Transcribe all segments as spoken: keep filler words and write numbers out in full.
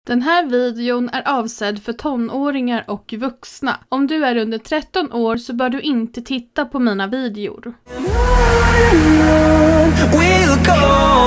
Den här videon är avsedd för tonåringar och vuxna. Om du är under tretton år så bör du inte titta på mina videor. We'll go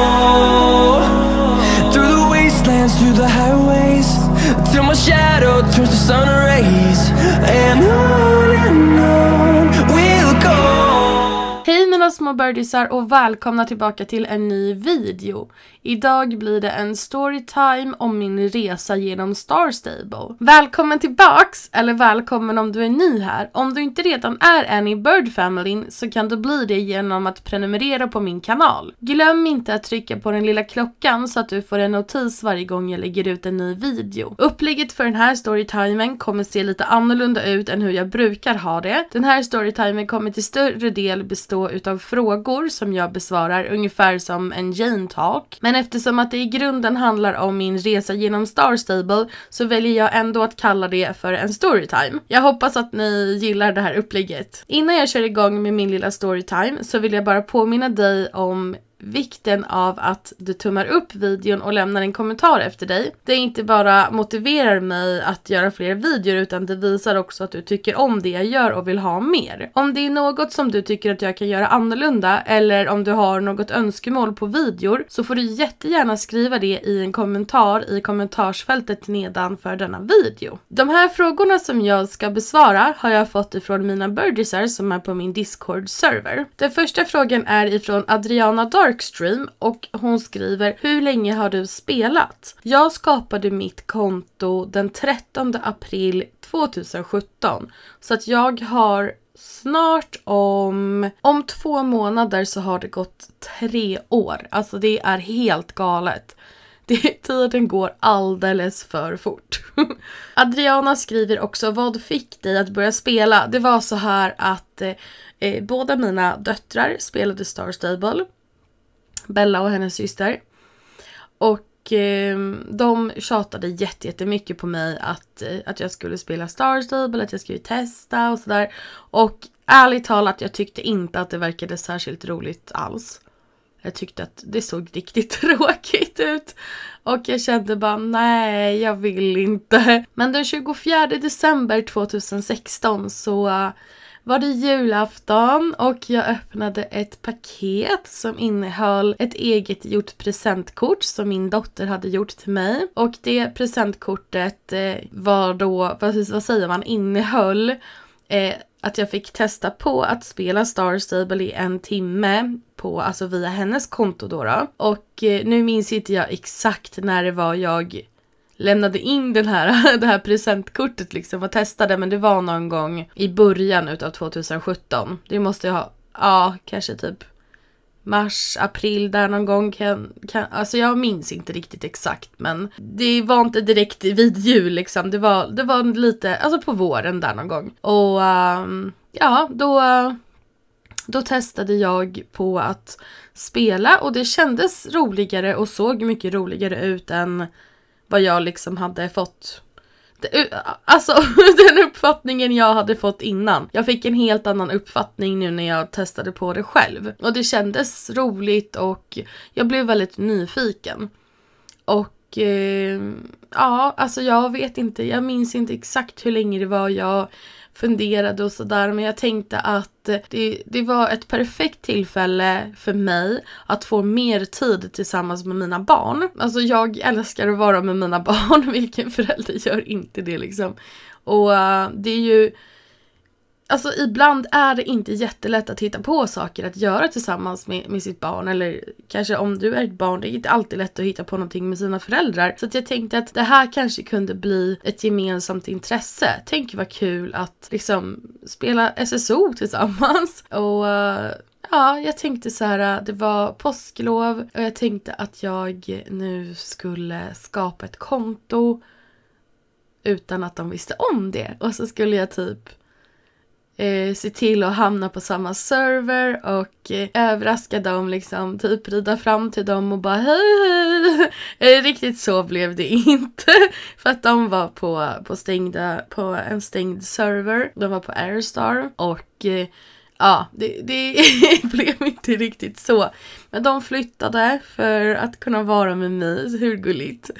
through the wastelands, through the highways, till my shadow turns to sun rays, and on and on we'll go. Hej mina små birdisar och välkomna tillbaka till en ny video. Idag blir det en storytime om min resa genom Star Stable. Välkommen tillbaks, eller välkommen om du är ny här. Om du inte redan är en i Bird-familyn så kan du bli det genom att prenumerera på min kanal. Glöm inte att trycka på den lilla klockan så att du får en notis varje gång jag lägger ut en ny video. Upplägget för den här storytimen kommer se lite annorlunda ut än hur jag brukar ha det. Den här storytimen kommer till större del bestå utav frågor som jag besvarar ungefär som en Jane Talk. Men eftersom att det i grunden handlar om min resa genom Star Stable så väljer jag ändå att kalla det för en storytime. Jag hoppas att ni gillar det här upplägget. Innan jag kör igång med min lilla storytime så vill jag bara påminna dig om vikten av att du tummar upp videon och lämnar en kommentar efter dig. Det inte bara motiverar mig att göra fler videor utan det visar också att du tycker om det jag gör och vill ha mer. Om det är något som du tycker att jag kan göra annorlunda eller om du har något önskemål på videor så får du jättegärna skriva det i en kommentar i kommentarsfältet nedanför denna video. De här frågorna som jag ska besvara har jag fått ifrån mina birdisar som är på min Discord-server. Den första frågan är ifrån Adriana Darkstream och hon skriver: hur länge har du spelat? Jag skapade mitt konto den trettonde april tjugohundrasjutton så att jag har snart om om två månader så har det gått tre år. Alltså det är helt galet. Det, tiden går alldeles för fort. Adriana skriver också: vad fick dig att börja spela? Det var så här att eh, båda mina döttrar spelade Star Stable. Bella och hennes syster. Och eh, de tjatade jätte, jättemycket på mig att, eh, att jag skulle spela Star Stable, att jag skulle testa och sådär. Och ärligt talat, jag tyckte inte att det verkade särskilt roligt alls. Jag tyckte att det såg riktigt tråkigt ut. Och jag kände bara, nej, jag vill inte. Men den tjugofjärde december tjugohundrasexton så uh, var det julafton och jag öppnade ett paket som innehöll ett eget gjort presentkort som min dotter hade gjort till mig. Och det presentkortet eh, var då, vad, vad säger man, innehöll eh, att jag fick testa på att spela Star Stable i en timme på, alltså via hennes konto då. då. Och eh, nu minns inte jag exakt när det var jag lämnade in den här, det här presentkortet liksom och testade, men det var någon gång i början utav tjugohundrasjutton. Det måste jag ha, ja, kanske typ mars, april där någon gång. Kan, kan, alltså jag minns inte riktigt exakt, men det var inte direkt vid jul liksom. Det var, det var lite, alltså på våren där någon gång. Och um, ja, då, då testade jag på att spela och det kändes roligare och såg mycket roligare ut än vad jag liksom hade fått. Det, alltså den uppfattningen jag hade fått innan. Jag fick en helt annan uppfattning nu när jag testade på det själv. Och det kändes roligt och jag blev väldigt nyfiken. Och eh, ja, alltså jag vet inte. Jag minns inte exakt hur länge det var jag funderade och sådär, men jag tänkte att det, det var ett perfekt tillfälle för mig att få mer tid tillsammans med mina barn. Alltså jag älskar att vara med mina barn, vilken förälder gör inte det liksom. Och uh, det är ju, alltså ibland är det inte jättelätt att hitta på saker att göra tillsammans med, med sitt barn. Eller kanske om du är ett barn, det är inte alltid lätt att hitta på någonting med sina föräldrar. Så att jag tänkte att det här kanske kunde bli ett gemensamt intresse. Tänk vad kul att liksom spela S S O tillsammans. Och uh, ja, jag tänkte så här, det var påsklov och jag tänkte att jag nu skulle skapa ett konto utan att de visste om det. Och så skulle jag typ Eh, se till att hamna på samma server och eh, överraska dem, liksom typ rida fram till dem och bara hej hej. Eh, riktigt så blev det inte, för att de var på, på, stängda, på en stängd server. De var på Airstar och eh, ja, det, det blev inte riktigt så. Men de flyttade för att kunna vara med mig, hur gulligt.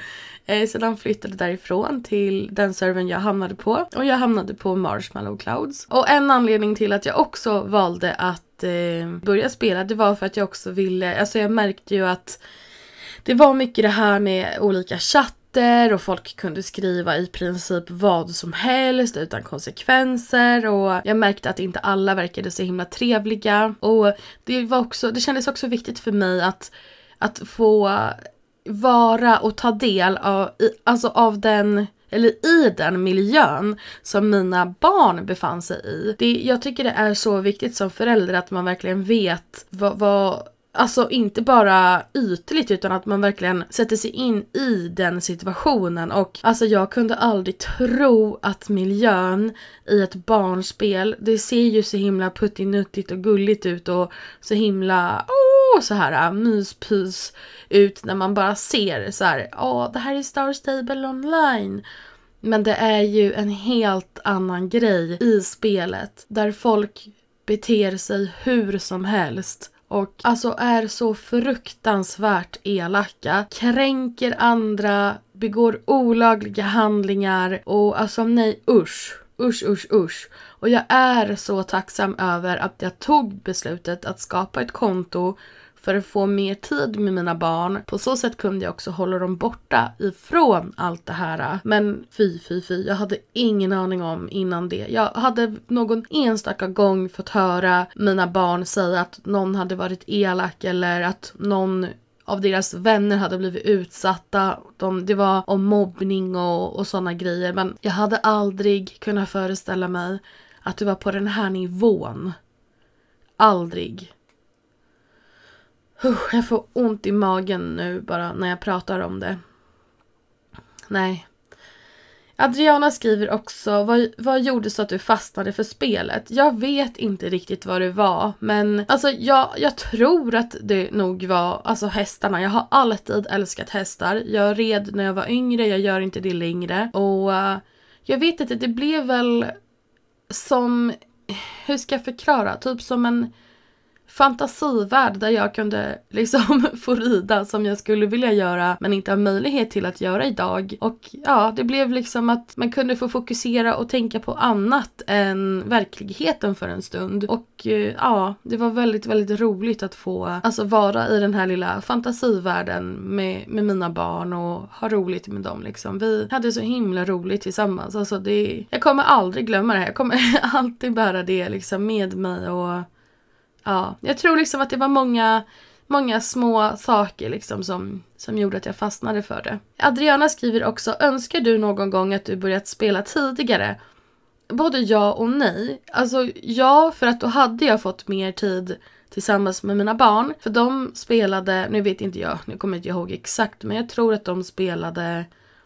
Eh, så de flyttade därifrån till den servern jag hamnade på. Och jag hamnade på Marshmallow Clouds. Och en anledning till att jag också valde att eh, börja spela, det var för att jag också ville, alltså jag märkte ju att det var mycket det här med olika chatter och folk kunde skriva i princip vad som helst utan konsekvenser, och jag märkte att inte alla verkade så himla trevliga, och det var också, det kändes också viktigt för mig att, att få vara och ta del av, alltså av den, eller i den miljön som mina barn befann sig i. Det, jag tycker det är så viktigt som förälder att man verkligen vet vad, vad alltså inte bara ytligt, utan att man verkligen sätter sig in i den situationen. Och alltså jag kunde aldrig tro att miljön i ett barnspel, det ser ju så himla puttinuttigt och gulligt ut och så himla åh, så här myspys ut när man bara ser så här, åh, det här är Star Stable online. Men det är ju en helt annan grej i spelet där folk beter sig hur som helst. Och alltså är så fruktansvärt elaka, kränker andra, begår olagliga handlingar och alltså nej, usch, usch, usch, usch. Och jag är så tacksam över att jag tog beslutet att skapa ett konto för att få mer tid med mina barn. På så sätt kunde jag också hålla dem borta ifrån allt det här. Men fy, fy, fy. Jag hade ingen aning om innan det. Jag hade någon enstaka gång fått höra mina barn säga att någon hade varit elak eller att någon av deras vänner hade blivit utsatta. De, det var om mobbning och, och sådana grejer. Men jag hade aldrig kunnat föreställa mig att det var på den här nivån. Aldrig. Jag får ont i magen nu bara när jag pratar om det. Nej. Adriana skriver också, vad, vad gjorde så att du fastnade för spelet? Jag vet inte riktigt vad det var, men alltså jag, jag tror att det nog var alltså hästarna. Jag har alltid älskat hästar. Jag red när jag var yngre, jag gör inte det längre. Och uh, jag vet inte, det blev väl som, hur ska jag förklara? Typ som en fantasivärld där jag kunde liksom få rida som jag skulle vilja göra men inte har möjlighet till att göra idag. Och ja, det blev liksom att man kunde få fokusera och tänka på annat än verkligheten för en stund. Och ja, det var väldigt, väldigt roligt att få alltså vara i den här lilla fantasivärlden med, med mina barn och ha roligt med dem liksom. Vi hade så himla roligt tillsammans. Alltså det, jag kommer aldrig glömma det här. Jag kommer alltid bära det liksom med mig. Och ja, jag tror liksom att det var många, många små saker liksom som, som gjorde att jag fastnade för det. Adriana skriver också, önskar du någon gång att du börjat spela tidigare? Både ja och nej. Alltså ja, för att då hade jag fått mer tid tillsammans med mina barn. För de spelade, nu vet inte jag, nu kommer inte jag ihåg exakt, men jag tror att de spelade,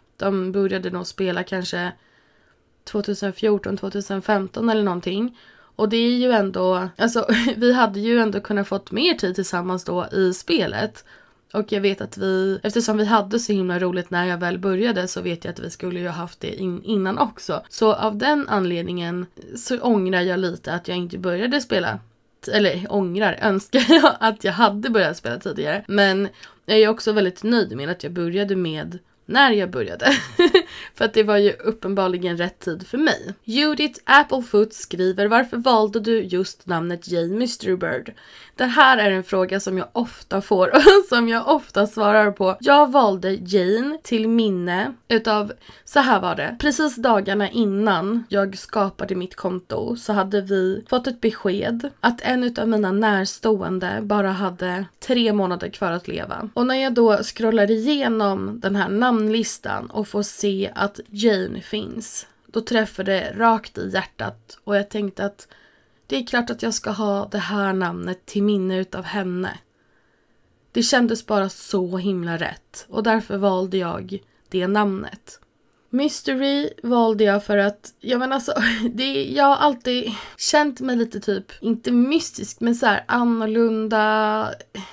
de började nog spela kanske tjugohundrafjorton tjugohundrafemton eller någonting. Och det är ju ändå, alltså vi hade ju ändå kunnat fått mer tid tillsammans då i spelet. Och jag vet att vi, eftersom vi hade så himla roligt när jag väl började, så vet jag att vi skulle ju ha haft det in, innan också. Så av den anledningen så ångrar jag lite att jag inte började spela. Eller ångrar, önskar jag att jag hade börjat spela tidigare. Men jag är också väldigt nöjd med att jag började med när jag började. För att det var ju uppenbarligen rätt tid för mig. Judith Applefoot skriver, varför valde du just namnet J. Mysterybird? Det här är en fråga som jag ofta får och som jag ofta svarar på. Jag valde Jane till minne utav, så här var det. Precis dagarna innan jag skapade mitt konto så hade vi fått ett besked att en utav mina närstående bara hade tre månader kvar att leva. Och när jag då scrollar igenom den här namnlistan och får se att Jane finns, då träffar det rakt i hjärtat och jag tänkte att det är klart att jag ska ha det här namnet till minne utav henne. Det kändes bara så himla rätt och därför valde jag det namnet. Mystery valde jag för att, jag menar alltså, det, jag har alltid känt mig lite typ, inte mystisk men så här annorlunda,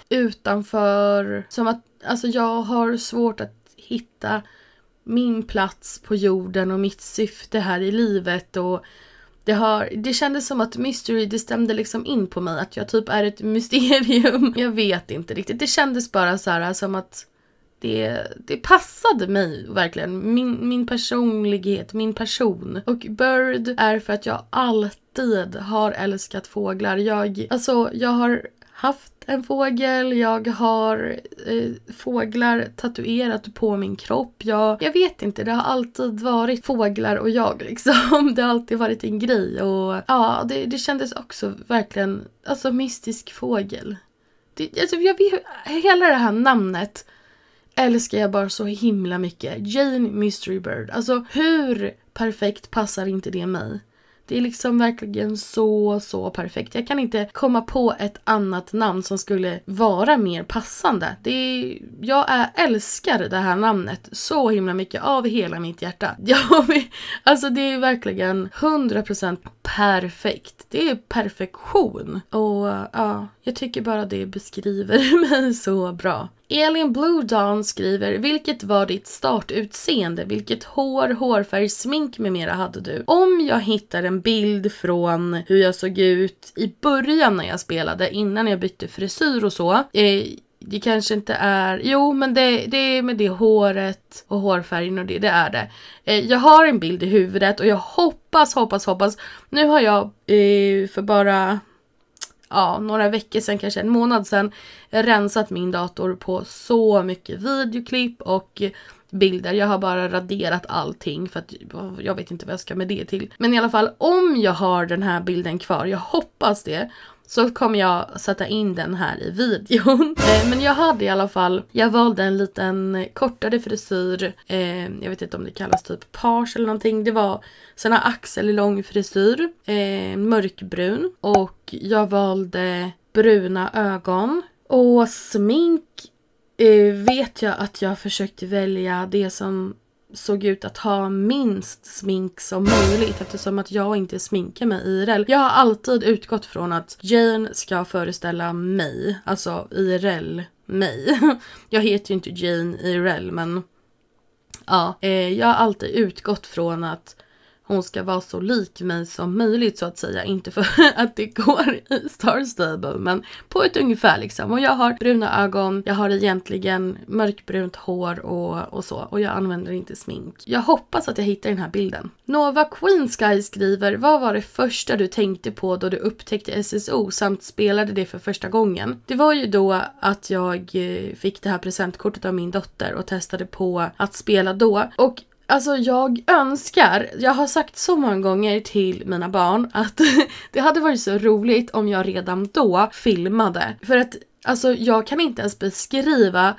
utanför. Som att, alltså jag har svårt att hitta min plats på jorden och mitt syfte här i livet och Det, har, det kändes som att mystery, det stämde liksom in på mig. Att jag typ är ett mysterium. Jag vet inte riktigt. Det kändes bara så här som att Det, det passade mig verkligen. Min, min personlighet, min person. Och Bird är för att jag alltid har älskat fåglar. Jag, alltså, jag har haft en fågel, jag har eh, fåglar tatuerat på min kropp. Jag, jag vet inte, det har alltid varit fåglar och jag liksom. Det har alltid varit en grej. Och ja, det, det kändes också verkligen, alltså mystisk fågel. Det, alltså, jag vet, hela det här namnet älskar jag bara så himla mycket. Jane Mysterybird. Alltså hur perfekt passar inte det mig? Det är liksom verkligen så, så perfekt. Jag kan inte komma på ett annat namn som skulle vara mer passande. Det är, jag är, älskar det här namnet så himla mycket av hela mitt hjärta. Ja, alltså det är verkligen hundra procent perfekt. Det är perfektion. Och ja, jag tycker bara det beskriver mig så bra. Elin Blue Dawn skriver: vilket var ditt startutseende? Vilket hår, hårfärg, smink med mera hade du? Om jag hittar en bild från hur jag såg ut i början när jag spelade, innan jag bytte frisyr och så. Eh, det kanske inte är... Jo, men det, det är med det håret och hårfärgen och det, det är det. Eh, jag har en bild i huvudet och jag hoppas, hoppas, hoppas. Nu har jag eh, för bara... Ja, några veckor sedan, kanske en månad sedan, rensat min dator på så mycket videoklipp och bilder. Jag har bara raderat allting för att jag vet inte vad jag ska med det till. Men i alla fall, om jag har den här bilden kvar, jag hoppas det, så kommer jag sätta in den här i videon. Men jag hade i alla fall, jag valde en liten kortare frisyr. Eh, jag vet inte om det kallas typ page eller någonting. Det var sån här axellång frisyr. Eh, mörkbrun. Och jag valde bruna ögon. Och smink eh, vet jag att jag försökte välja det som såg ut att ha minst smink som möjligt, eftersom att jag inte sminkar mig I R L. Jag har alltid utgått från att Jane ska föreställa mig, alltså I R L mig. Jag heter ju inte Jane I R L, men ja, eh, jag har alltid utgått från att hon ska vara så lik mig som möjligt, så att säga. Inte för att det går i Star Stable, men på ett ungefär liksom. Och jag har bruna ögon, jag har egentligen mörkbrunt hår och, och så. Och jag använder inte smink. Jag hoppas att jag hittar den här bilden. Nova Queen Sky skriver: vad var det första du tänkte på då du upptäckte S S O samt spelade det för första gången? Det var ju då att jag fick det här presentkortet av min dotter och testade på att spela då. Och alltså jag önskar, jag har sagt så många gånger till mina barn att det hade varit så roligt om jag redan då filmade. För att alltså jag kan inte ens beskriva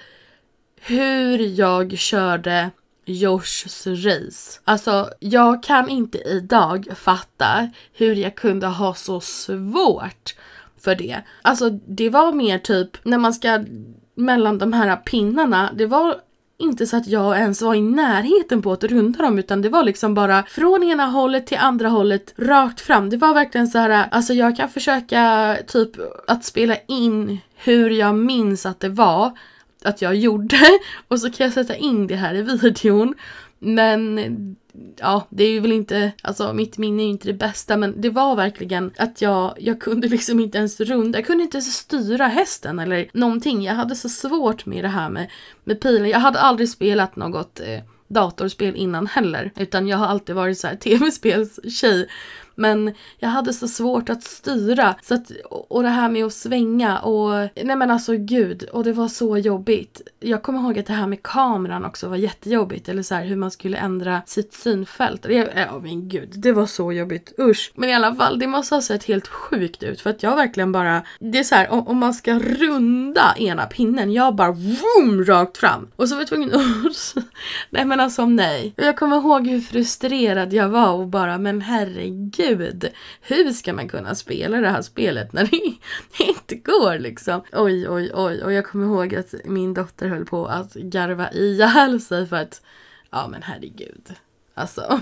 hur jag körde Joshs race. Alltså jag kan inte idag fatta hur jag kunde ha så svårt för det. Alltså det var mer typ när man ska mellan de här pinnarna, det var inte så att jag ens var i närheten på att runda dem, utan det var liksom bara från ena hållet till andra hållet rakt fram. Det var verkligen så här, alltså jag kan försöka typ att spela in hur jag minns att det var att jag gjorde, och så kan jag sätta in det här i videon. Men ja, det är ju väl inte, alltså mitt minne är ju inte det bästa, men det var verkligen att jag, jag kunde liksom inte ens runda, jag kunde inte ens styra hästen eller någonting. Jag hade så svårt med det här med, med pilen. Jag hade aldrig spelat något eh, datorspel innan heller, utan jag har alltid varit så här tv-spelstjej. Men jag hade så svårt att styra. Så att, och det här med att svänga. Och, nej men alltså gud. Och det var så jobbigt. Jag kommer ihåg att det här med kameran också var jättejobbigt. Eller så här hur man skulle ändra sitt synfält. Det, ja men gud. Det var så jobbigt. Usch. Men i alla fall. Det måste ha sett helt sjukt ut. För att jag verkligen bara. Det är så här. Om, om man ska runda ena pinnen. Jag bara. Vroom, rakt fram. Och så var jag tvungen att. nej men alltså nej. Jag kommer ihåg hur frustrerad jag var. Och bara. Men herregud. Hur ska man kunna spela det här spelet när det inte går liksom? Oj, oj, oj. Och jag kommer ihåg att min dotter höll på att garva ihjäl sig för att, ja men herregud. Alltså.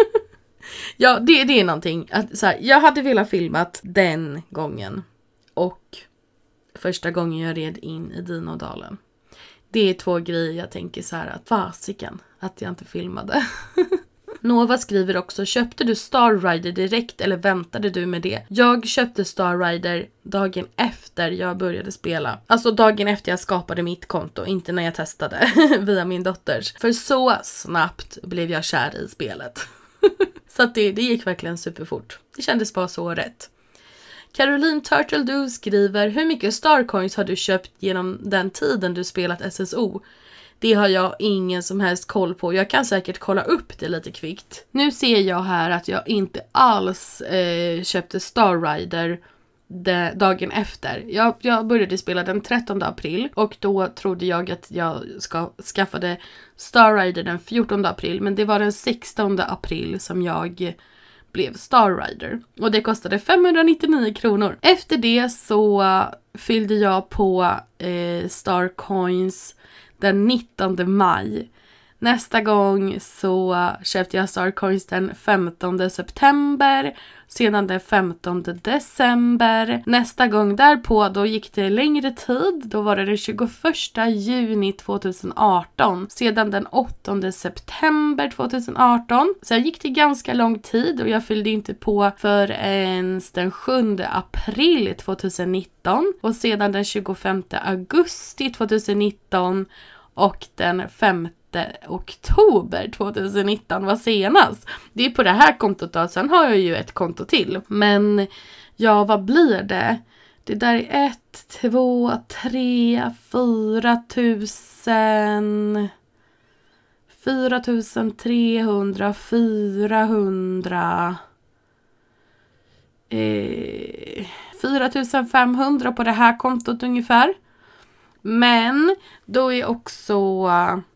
ja, det, det är någonting. Att, så här, jag hade velat filmat den gången. Och första gången jag red in i Dinodalen. Det är två grejer jag tänker så här att fasiken att jag inte filmade. Nova skriver också, köpte du Star Rider direkt eller väntade du med det? Jag köpte Star Rider dagen efter jag började spela. Alltså dagen efter jag skapade mitt konto, inte när jag testade via min dotters. För så snabbt blev jag kär i spelet. Så att det, det gick verkligen superfort. Det kändes bara så rätt. Caroline Turtle Du skriver, hur mycket Starcoins har du köpt genom den tiden du spelat S S O? Det har jag ingen som helst koll på. Jag kan säkert kolla upp det lite kvickt. Nu ser jag här att jag inte alls eh, köpte Star Rider de, dagen efter. Jag, jag började spela den trettonde april och då trodde jag att jag ska, skaffade Star Rider den fjortonde april. Men det var den sextonde april som jag blev Star Rider. Och det kostade femhundranittionio kronor. Efter det så fyllde jag på eh, Starcoins den nittonde maj. Nästa gång så köpte jag Starcoins den femtonde september. Sedan den femtonde december. Nästa gång därpå då gick det längre tid. Då var det den tjugoförsta juni tjugoarton. Sedan den åttonde september tjugoarton. Sen gick det ganska lång tid och jag fyllde inte på förrän den sjunde april tjugonitton. Och sedan den tjugofemte augusti tjugonitton. Och den femte oktober tjugonitton var senast. Det är på det här kontot då. Sen har jag ju ett konto till. Men ja, vad blir det? Det där är ett, två, tre, fyra tusen. Fyra tusen trehundra, fyrahundra. Eh, fyra tusen femhundra på det här kontot ungefär. Men då är också,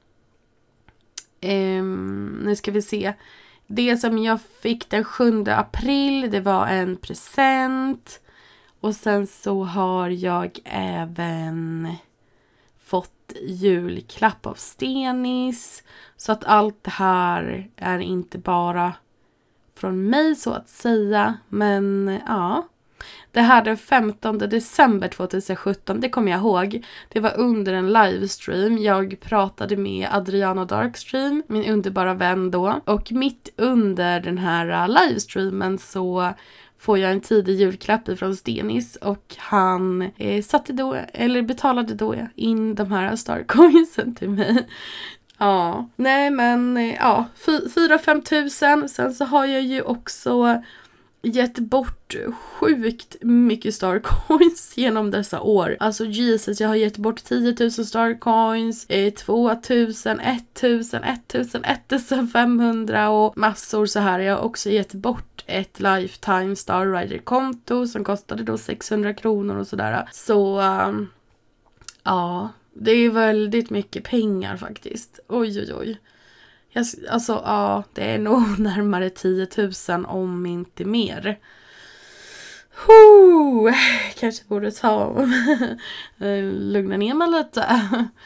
um, nu ska vi se, det som jag fick den sjunde april, det var en present. Och sen så har jag även fått julklapp av Stenis. Så att allt det här är inte bara från mig så att säga, men ja. Det här den femtonde december tjugosjutton, det kommer jag ihåg. Det var under en livestream. Jag pratade med Adriana Darkstream, min underbara vän då. Och mitt under den här livestreamen så får jag en tidig julklapp ifrån Stenis. Och han eh, satte då, eller betalade då in de här Starcoinsen till mig. Ja, nej men ja, fyra fem tusen. Sen så har jag ju också gett bort sjukt mycket Starcoins genom dessa år. Alltså Jesus, jag har gett bort tio tusen Starcoins, eh, två tusen, ett tusen, ett tusen, ett tusen femhundra och massor så här. Jag har också gett bort ett Lifetime Star Rider-konto som kostade då sexhundra kronor och sådär. Så um, ja, det är väldigt mycket pengar faktiskt. Oj oj oj. Jag, alltså ja, det är nog närmare tio tusen om inte mer. Huh, kanske borde ta lugna ner mig lite.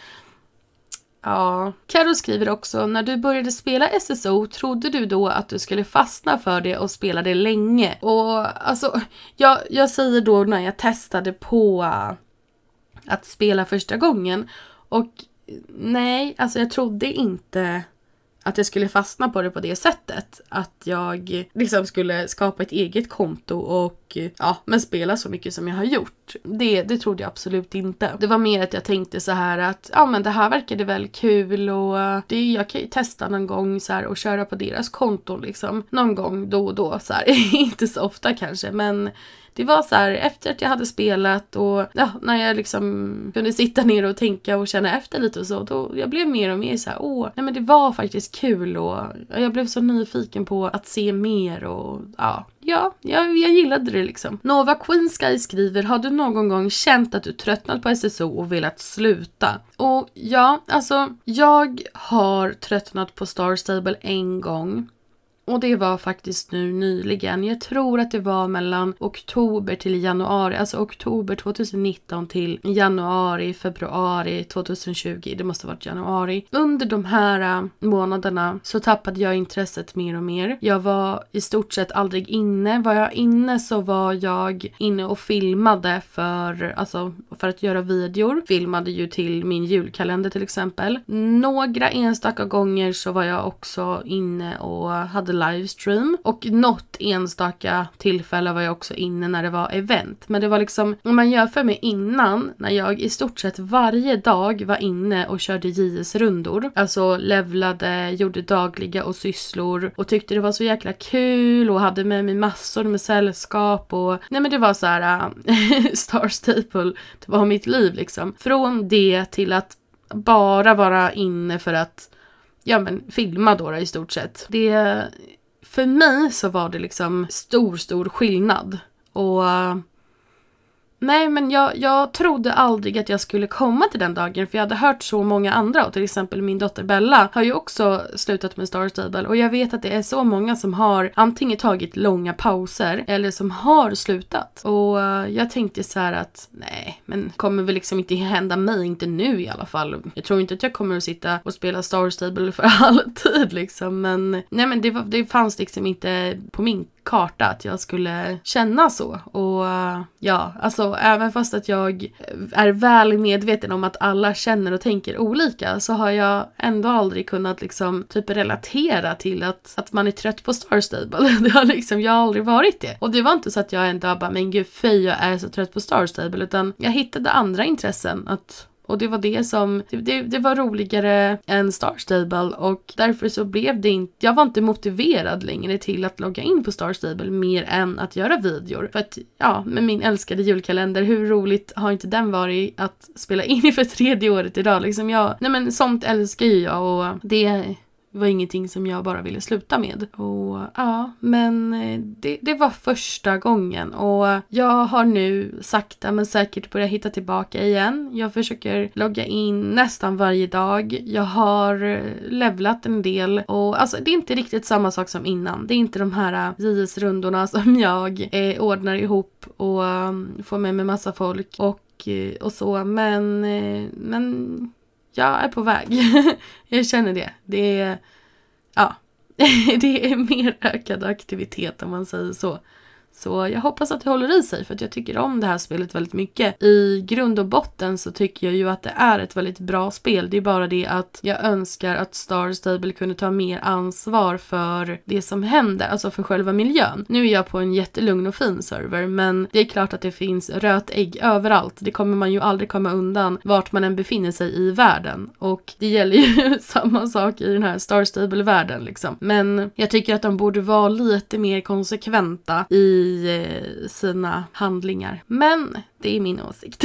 Ja, Karo skriver också, när du började spela S S O trodde du då att du skulle fastna för det och spela det länge? Och alltså, jag, jag säger då när jag testade på att spela första gången. Och nej, alltså jag trodde inte att jag skulle fastna på det på det sättet. Att jag liksom skulle skapa ett eget konto och ja, men spela så mycket som jag har gjort. Det, det trodde jag absolut inte. Det var mer att jag tänkte så här att ja men det här verkade väl kul och det, jag kan ju testa någon gång så här och köra på deras konton liksom. Någon gång då och då så här. Inte så ofta kanske, men det var så här, efter att jag hade spelat och ja, när jag liksom kunde sitta ner och tänka och känna efter lite och så, då jag blev mer och mer så här, åh, nej men det var faktiskt kul och jag blev så nyfiken på att se mer och ja, ja, jag, jag gillade det liksom. Nova Queen Sky skriver, har du någon gång känt att du tröttnat på S S O och velat sluta? Och ja, alltså jag har tröttnat på Star Stable en gång. Och det var faktiskt nu nyligen. Jag tror att det var mellan oktober till januari. Alltså oktober tjugonitton till januari, februari tjugohundratjugo. Det måste ha varit januari. Under de här månaderna så tappade jag intresset mer och mer. Jag var i stort sett aldrig inne. Var jag inne så var jag inne och filmade för, alltså, för att göra videor. Filmade ju till min julkalender till exempel. Några enstaka gånger så var jag också inne och hade livestream. Och något enstaka tillfälle var jag också inne när det var event. Men det var liksom, om man jämför med innan, när jag i stort sett varje dag var inne och körde J S-rundor. Alltså levlade, gjorde dagliga och sysslor. Och tyckte det var så jäkla kul och hade med mig massor med sällskap. Och nej men det var så här uh, Star Staple. Det var mitt liv liksom. Från det till att bara vara inne för att ja men filma då, då i stort sett. Det, för mig så var det liksom stor stor skillnad. Och nej men jag, jag trodde aldrig att jag skulle komma till den dagen, för jag hade hört så många andra, och till exempel min dotter Bella har ju också slutat med Star Stable, och jag vet att det är så många som har antingen tagit långa pauser eller som har slutat. Och jag tänkte så här att nej, men kommer väl liksom inte hända mig, inte nu i alla fall. Jag tror inte att jag kommer att sitta och spela Star Stable för alltid liksom, men nej men det, var, det fanns liksom inte på min karta att jag skulle känna så. Och ja, alltså även fast att jag är väl medveten om att alla känner och tänker olika, så har jag ändå aldrig kunnat liksom typ relatera till att, att man är trött på Star Stable. Det har liksom, jag har aldrig varit det. Och det var inte så att jag ändå bara, men gud fej, jag är så trött på Star Stable, utan jag hittade andra intressen att och det var det som, det, det, det var roligare än Star Stable, och därför så blev det inte, jag var inte motiverad längre till att logga in på Star Stable mer än att göra videor. För att, ja, med min älskade julkalender, hur roligt har inte den varit att spela in i för tredje året idag liksom. Jag, nej men sånt älskar ju jag, och det var ingenting som jag bara ville sluta med. Och ja, men det, det var första gången. Och jag har nu sakta men säkert börjat hitta tillbaka igen. Jag försöker logga in nästan varje dag. Jag har levlat en del. Och alltså det är inte riktigt samma sak som innan. Det är inte de här J S-rundorna som jag eh, ordnar ihop och um, får med mig massa folk och, och så. Men, eh, men jag är på väg. Jag känner det. Det är, ja, det är mer ökad aktivitet om man säger så. Så jag hoppas att det håller i sig, för att jag tycker om det här spelet väldigt mycket. I grund och botten så tycker jag ju att det är ett väldigt bra spel. Det är bara det att jag önskar att Star Stable kunde ta mer ansvar för det som händer, alltså för själva miljön. Nu är jag på en jättelugn och fin server, men det är klart att det finns röt ägg överallt. Det kommer man ju aldrig komma undan vart man än befinner sig i världen. Och det gäller ju samma sak i den här Star Stable-världen liksom. Men jag tycker att de borde vara lite mer konsekventa i i sina handlingar. Men det är min åsikt.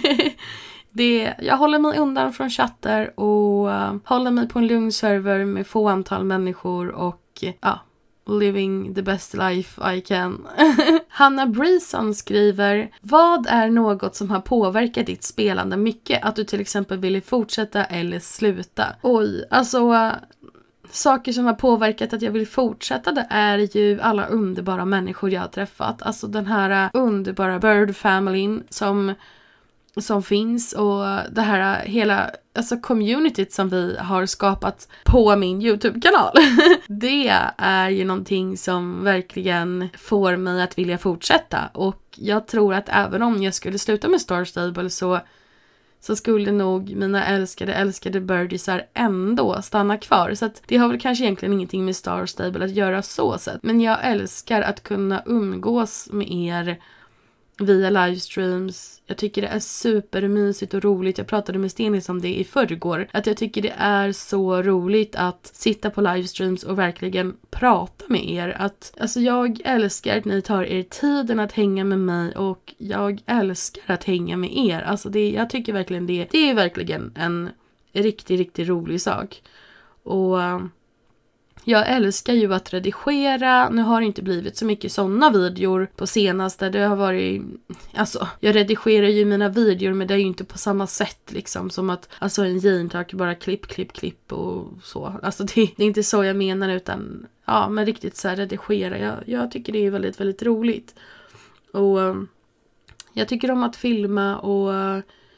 det, jag håller mig undan från chatter och uh, håller mig på en lugn server med få antal människor och ja, uh, living the best life I can. Hanna Breeson skriver: vad är något som har påverkat ditt spelande mycket? Att du till exempel ville fortsätta eller sluta? Oj, alltså uh, saker som har påverkat att jag vill fortsätta, det är ju alla underbara människor jag har träffat. Alltså den här underbara Bird-familyn som, som finns, och det här hela alltså communityt som vi har skapat på min YouTube-kanal. Det är ju någonting som verkligen får mig att vilja fortsätta. Och jag tror att även om jag skulle sluta med Star Stable så så skulle nog mina älskade, älskade birdiesar ändå stanna kvar. Så att det har väl kanske egentligen ingenting med Star Stable att göra så sett. Men jag älskar att kunna umgås med er via livestreams. Jag tycker det är supermysigt och roligt. Jag pratade med Stenis om det i förrgår. Att jag tycker det är så roligt att sitta på livestreams och verkligen prata med er. Att, alltså jag älskar att ni tar er tiden att hänga med mig, och jag älskar att hänga med er. Alltså det, jag tycker verkligen det. Det är verkligen en riktigt, riktigt rolig sak. Och jag älskar ju att redigera. Nu har det inte blivit så mycket sådana videor på senaste. Det har varit, alltså, jag redigerar ju mina videor, men det är ju inte på samma sätt liksom som att, alltså en jeantalk bara klipp, klipp, klipp och så. Alltså det, det är inte så jag menar, utan ja, men riktigt så här redigera. Jag, jag tycker det är väldigt, väldigt roligt. Och um, jag tycker om att filma och uh,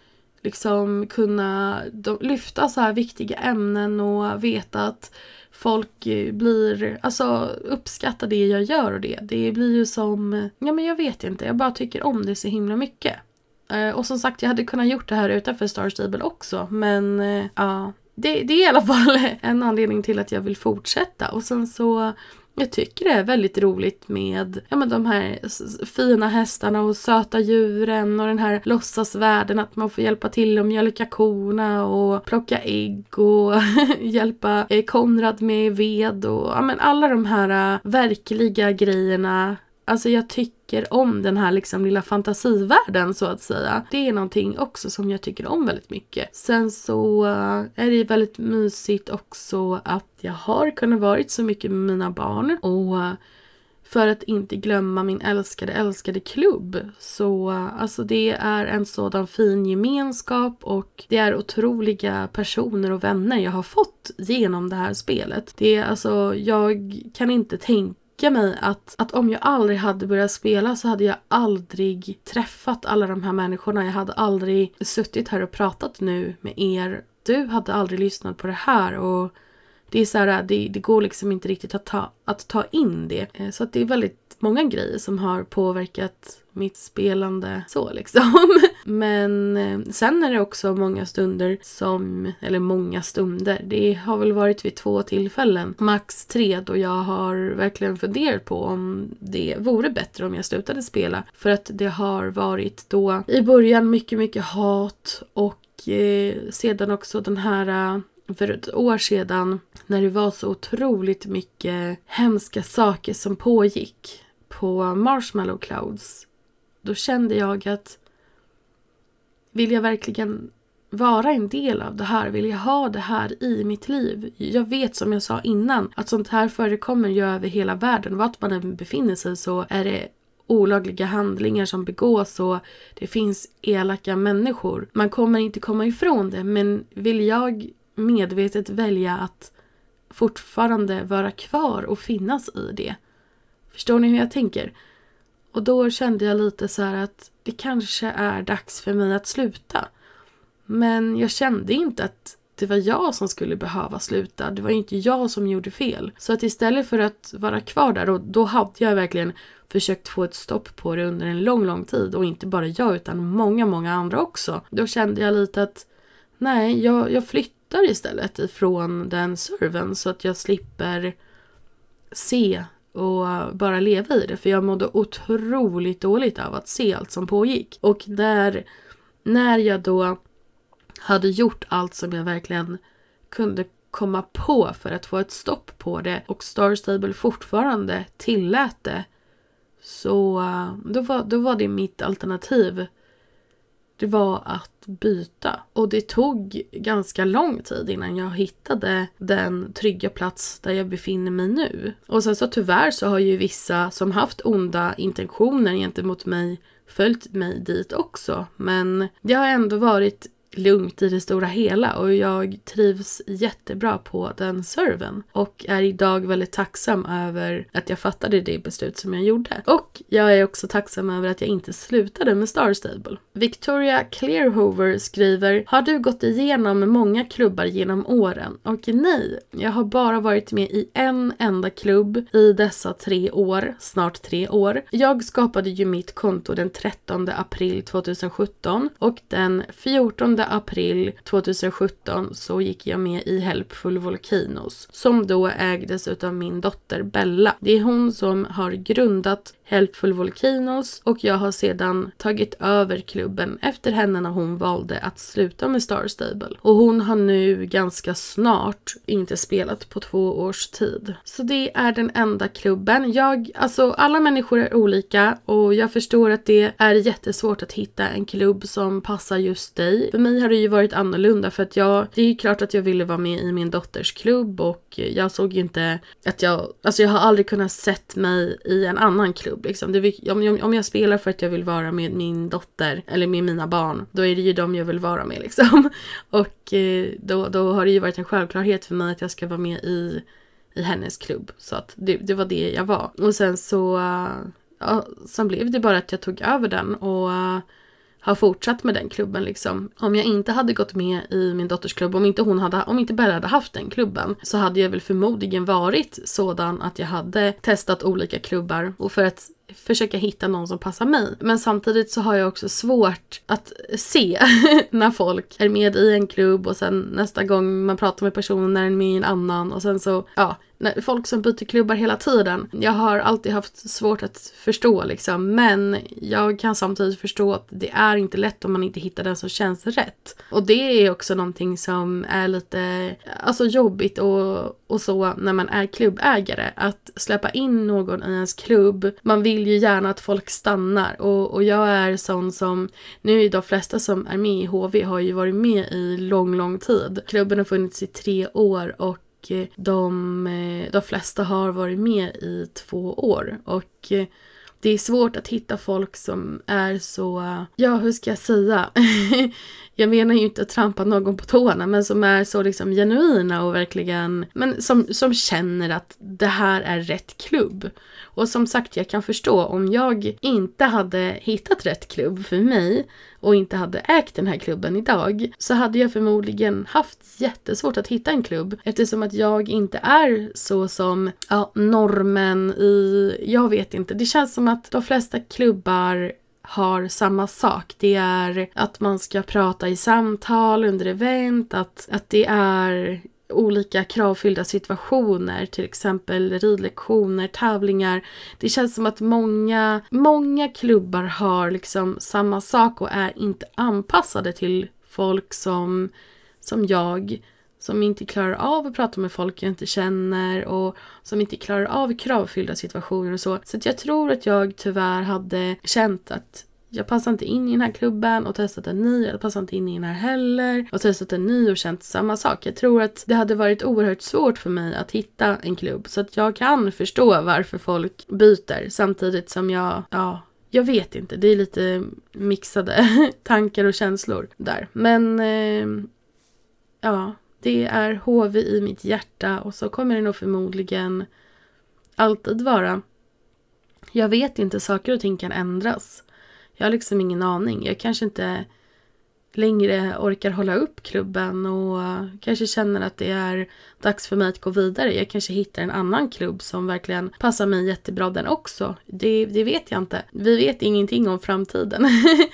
liksom kunna de, lyfta så här viktiga ämnen och veta att folk blir, alltså uppskattar det jag gör och det. Det blir ju som, ja men jag vet inte, jag bara tycker om det så himla mycket. Uh, och som sagt, jag hade kunnat gjort det här utanför Star Stable också, men uh, ja, det, det är i alla fall en anledning till att jag vill fortsätta. Och sen så, jag tycker det är väldigt roligt med ja, men de här fina hästarna och söta djuren och den här låtsasvärlden, att man får hjälpa till att mjölka korna och plocka ägg och hjälpa Konrad med ved och ja, men alla de här uh, verkliga grejerna. Alltså jag tycker om den här liksom lilla fantasivärlden så att säga. Det är någonting också som jag tycker om väldigt mycket. Sen så uh, är det väldigt mysigt också att jag har kunnat varit så mycket med mina barn. Och uh, för att inte glömma min älskade, älskade klubb. Så uh, alltså det är en sådan fin gemenskap och det är otroliga personer och vänner jag har fått genom det här spelet. Det är alltså, jag kan inte tänka mig att, att om jag aldrig hade börjat spela så hade jag aldrig träffat alla de här människorna. Jag hade aldrig suttit här och pratat nu med er. Du hade aldrig lyssnat på det här och det är så här, det, det går liksom inte riktigt att ta, att ta in det. Så att det är väldigt många grejer som har påverkat mitt spelande så liksom. Men sen är det också många stunder som, eller många stunder, det har väl varit vid två tillfällen, max tre, då jag har verkligen funderat på om det vore bättre om jag slutade spela. För att det har varit då i början mycket, mycket hat och eh, sedan också den här för ett år sedan när det var så otroligt mycket hemska saker som pågick på Marshmallow Clouds. Då kände jag att vill jag verkligen vara en del av det här? Vill jag ha det här i mitt liv? Jag vet, som jag sa innan, att sånt här förekommer ju över hela världen. Vart man än befinner sig så är det olagliga handlingar som begås och det finns elaka människor. Man kommer inte komma ifrån det, men vill jag medvetet välja att fortfarande vara kvar och finnas i det? Förstår ni hur jag tänker? Och då kände jag lite så här att det kanske är dags för mig att sluta. Men jag kände inte att det var jag som skulle behöva sluta. Det var inte jag som gjorde fel. Så att istället för att vara kvar där, och då hade jag verkligen försökt få ett stopp på det under en lång, lång tid. Och inte bara jag utan många, många andra också. Då kände jag lite att nej, jag, jag flyttar istället ifrån den servern så att jag slipper se och bara leva i det. För jag mådde otroligt dåligt av att se allt som pågick. Och där, när jag då hade gjort allt som jag verkligen kunde komma på för att få ett stopp på det och Star Stable fortfarande tillät det, så då var, då var det mitt alternativ. Det var att byta. Och det tog ganska lång tid innan jag hittade den trygga plats där jag befinner mig nu. Och sen så tyvärr så har ju vissa som haft onda intentioner gentemot mig följt mig dit också. Men det har ändå varit lugnt i det stora hela och jag trivs jättebra på den servern och är idag väldigt tacksam över att jag fattade det beslut som jag gjorde. Och jag är också tacksam över att jag inte slutade med Star Stable. Victoria Clearhover skriver: har du gått igenom många klubbar genom åren? Och nej, jag har bara varit med i en enda klubb i dessa tre år, snart tre år. Jag skapade ju mitt konto den trettonde april tjugohundrasjutton och den fjortonde april tjugohundrasjutton så gick jag med i Helpful Volcanoes som då ägdes utav min dotter Bella. Det är hon som har grundat Helpful Volcanoes och jag har sedan tagit över klubben efter henne när hon valde att sluta med Star Stable. Och hon har nu ganska snart inte spelat på två års tid. Så det är den enda klubben. Jag, alltså alla människor är olika och jag förstår att det är jättesvårt att hitta en klubb som passar just dig. För mig har det ju varit annorlunda för att jag, det är ju klart att jag ville vara med i min dotters klubb och jag såg ju inte att jag, alltså jag har aldrig kunnat sett mig i en annan klubb. Liksom. Det, om, om jag spelar för att jag vill vara med min dotter eller med mina barn, då är det ju dem jag vill vara med liksom. Och eh, då, då har det ju varit en självklarhet för mig att jag ska vara med i, i hennes klubb. Så att det, det var det jag var. Och sen så, ja, sen blev det bara att jag tog över den och har fortsatt med den klubben liksom. Om jag inte hade gått med i min dotters klubb, om inte hon hade, om inte Bella hade haft den klubben, så hade jag väl förmodligen varit sådan att jag hade testat olika klubbar och för att försöka hitta någon som passar mig. Men samtidigt så har jag också svårt att se när folk är med i en klubb och sen nästa gång man pratar med personen är den med i en annan och sen så, ja, när folk som byter klubbar hela tiden. Jag har alltid haft svårt att förstå liksom, men jag kan samtidigt förstå att det är inte lätt om man inte hittar den som känns rätt. Och det är också någonting som är lite alltså jobbigt och, och så när man är klubbägare, att släppa in någon i ens klubb. Man vill ju gärna att folk stannar och, och jag är sån som, nu är de flesta som är med i H V har ju varit med i lång, lång tid. Klubben har funnits i tre år och de, de flesta har varit med i två år och det är svårt att hitta folk som är så, ja hur ska jag säga, jag menar ju inte att trampa någon på tårna, men som är så liksom genuina och verkligen, men som, som känner att det här är rätt klubb. Och som sagt, jag kan förstå om jag inte hade hittat rätt klubb för mig och inte hade ägt den här klubben idag, så hade jag förmodligen haft jättesvårt att hitta en klubb, eftersom att jag inte är så som ja, normen i, jag vet inte, det känns som att de flesta klubbar har samma sak. Det är att man ska prata i samtal under event, att, att det är olika kravfyllda situationer, till exempel ridlektioner, tävlingar. Det känns som att många, många klubbar har liksom samma sak och är inte anpassade till folk som, som jag, som inte klarar av att prata med folk jag inte känner och som inte klarar av kravfyllda situationer och så. Så att jag tror att jag tyvärr hade känt att jag passar inte in i den här klubben och testat en ny. Jag passar inte in i den här heller. Och testat en ny och känt samma sak. Jag tror att det hade varit oerhört svårt för mig att hitta en klubb. Så att jag kan förstå varför folk byter. Samtidigt som jag, ja, jag vet inte. Det är lite mixade tankar och känslor där. Men, eh, ja, det är H V i mitt hjärta. Och så kommer det nog förmodligen alltid vara. Jag vet inte, saker och ting kan ändras. Jag har liksom ingen aning. Jag kanske inte längre orkar hålla upp klubben och kanske känner att det är dags för mig att gå vidare. Jag kanske hittar en annan klubb som verkligen passar mig jättebra den också. Det, det vet jag inte. Vi vet ingenting om framtiden.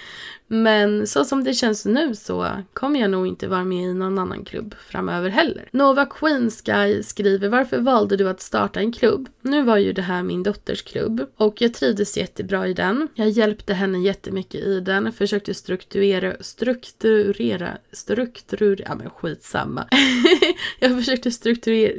Men så som det känns nu så kommer jag nog inte vara med i någon annan klubb framöver heller. Nova Queen Sky skriver: varför valde du att starta en klubb? Nu var ju det här min dotters klubb och jag trivdes jättebra i den. Jag hjälpte henne jättemycket i den. Försökte strukturera, strukturera, strukturera, ja men skitsamma. Jag försökte strukturera...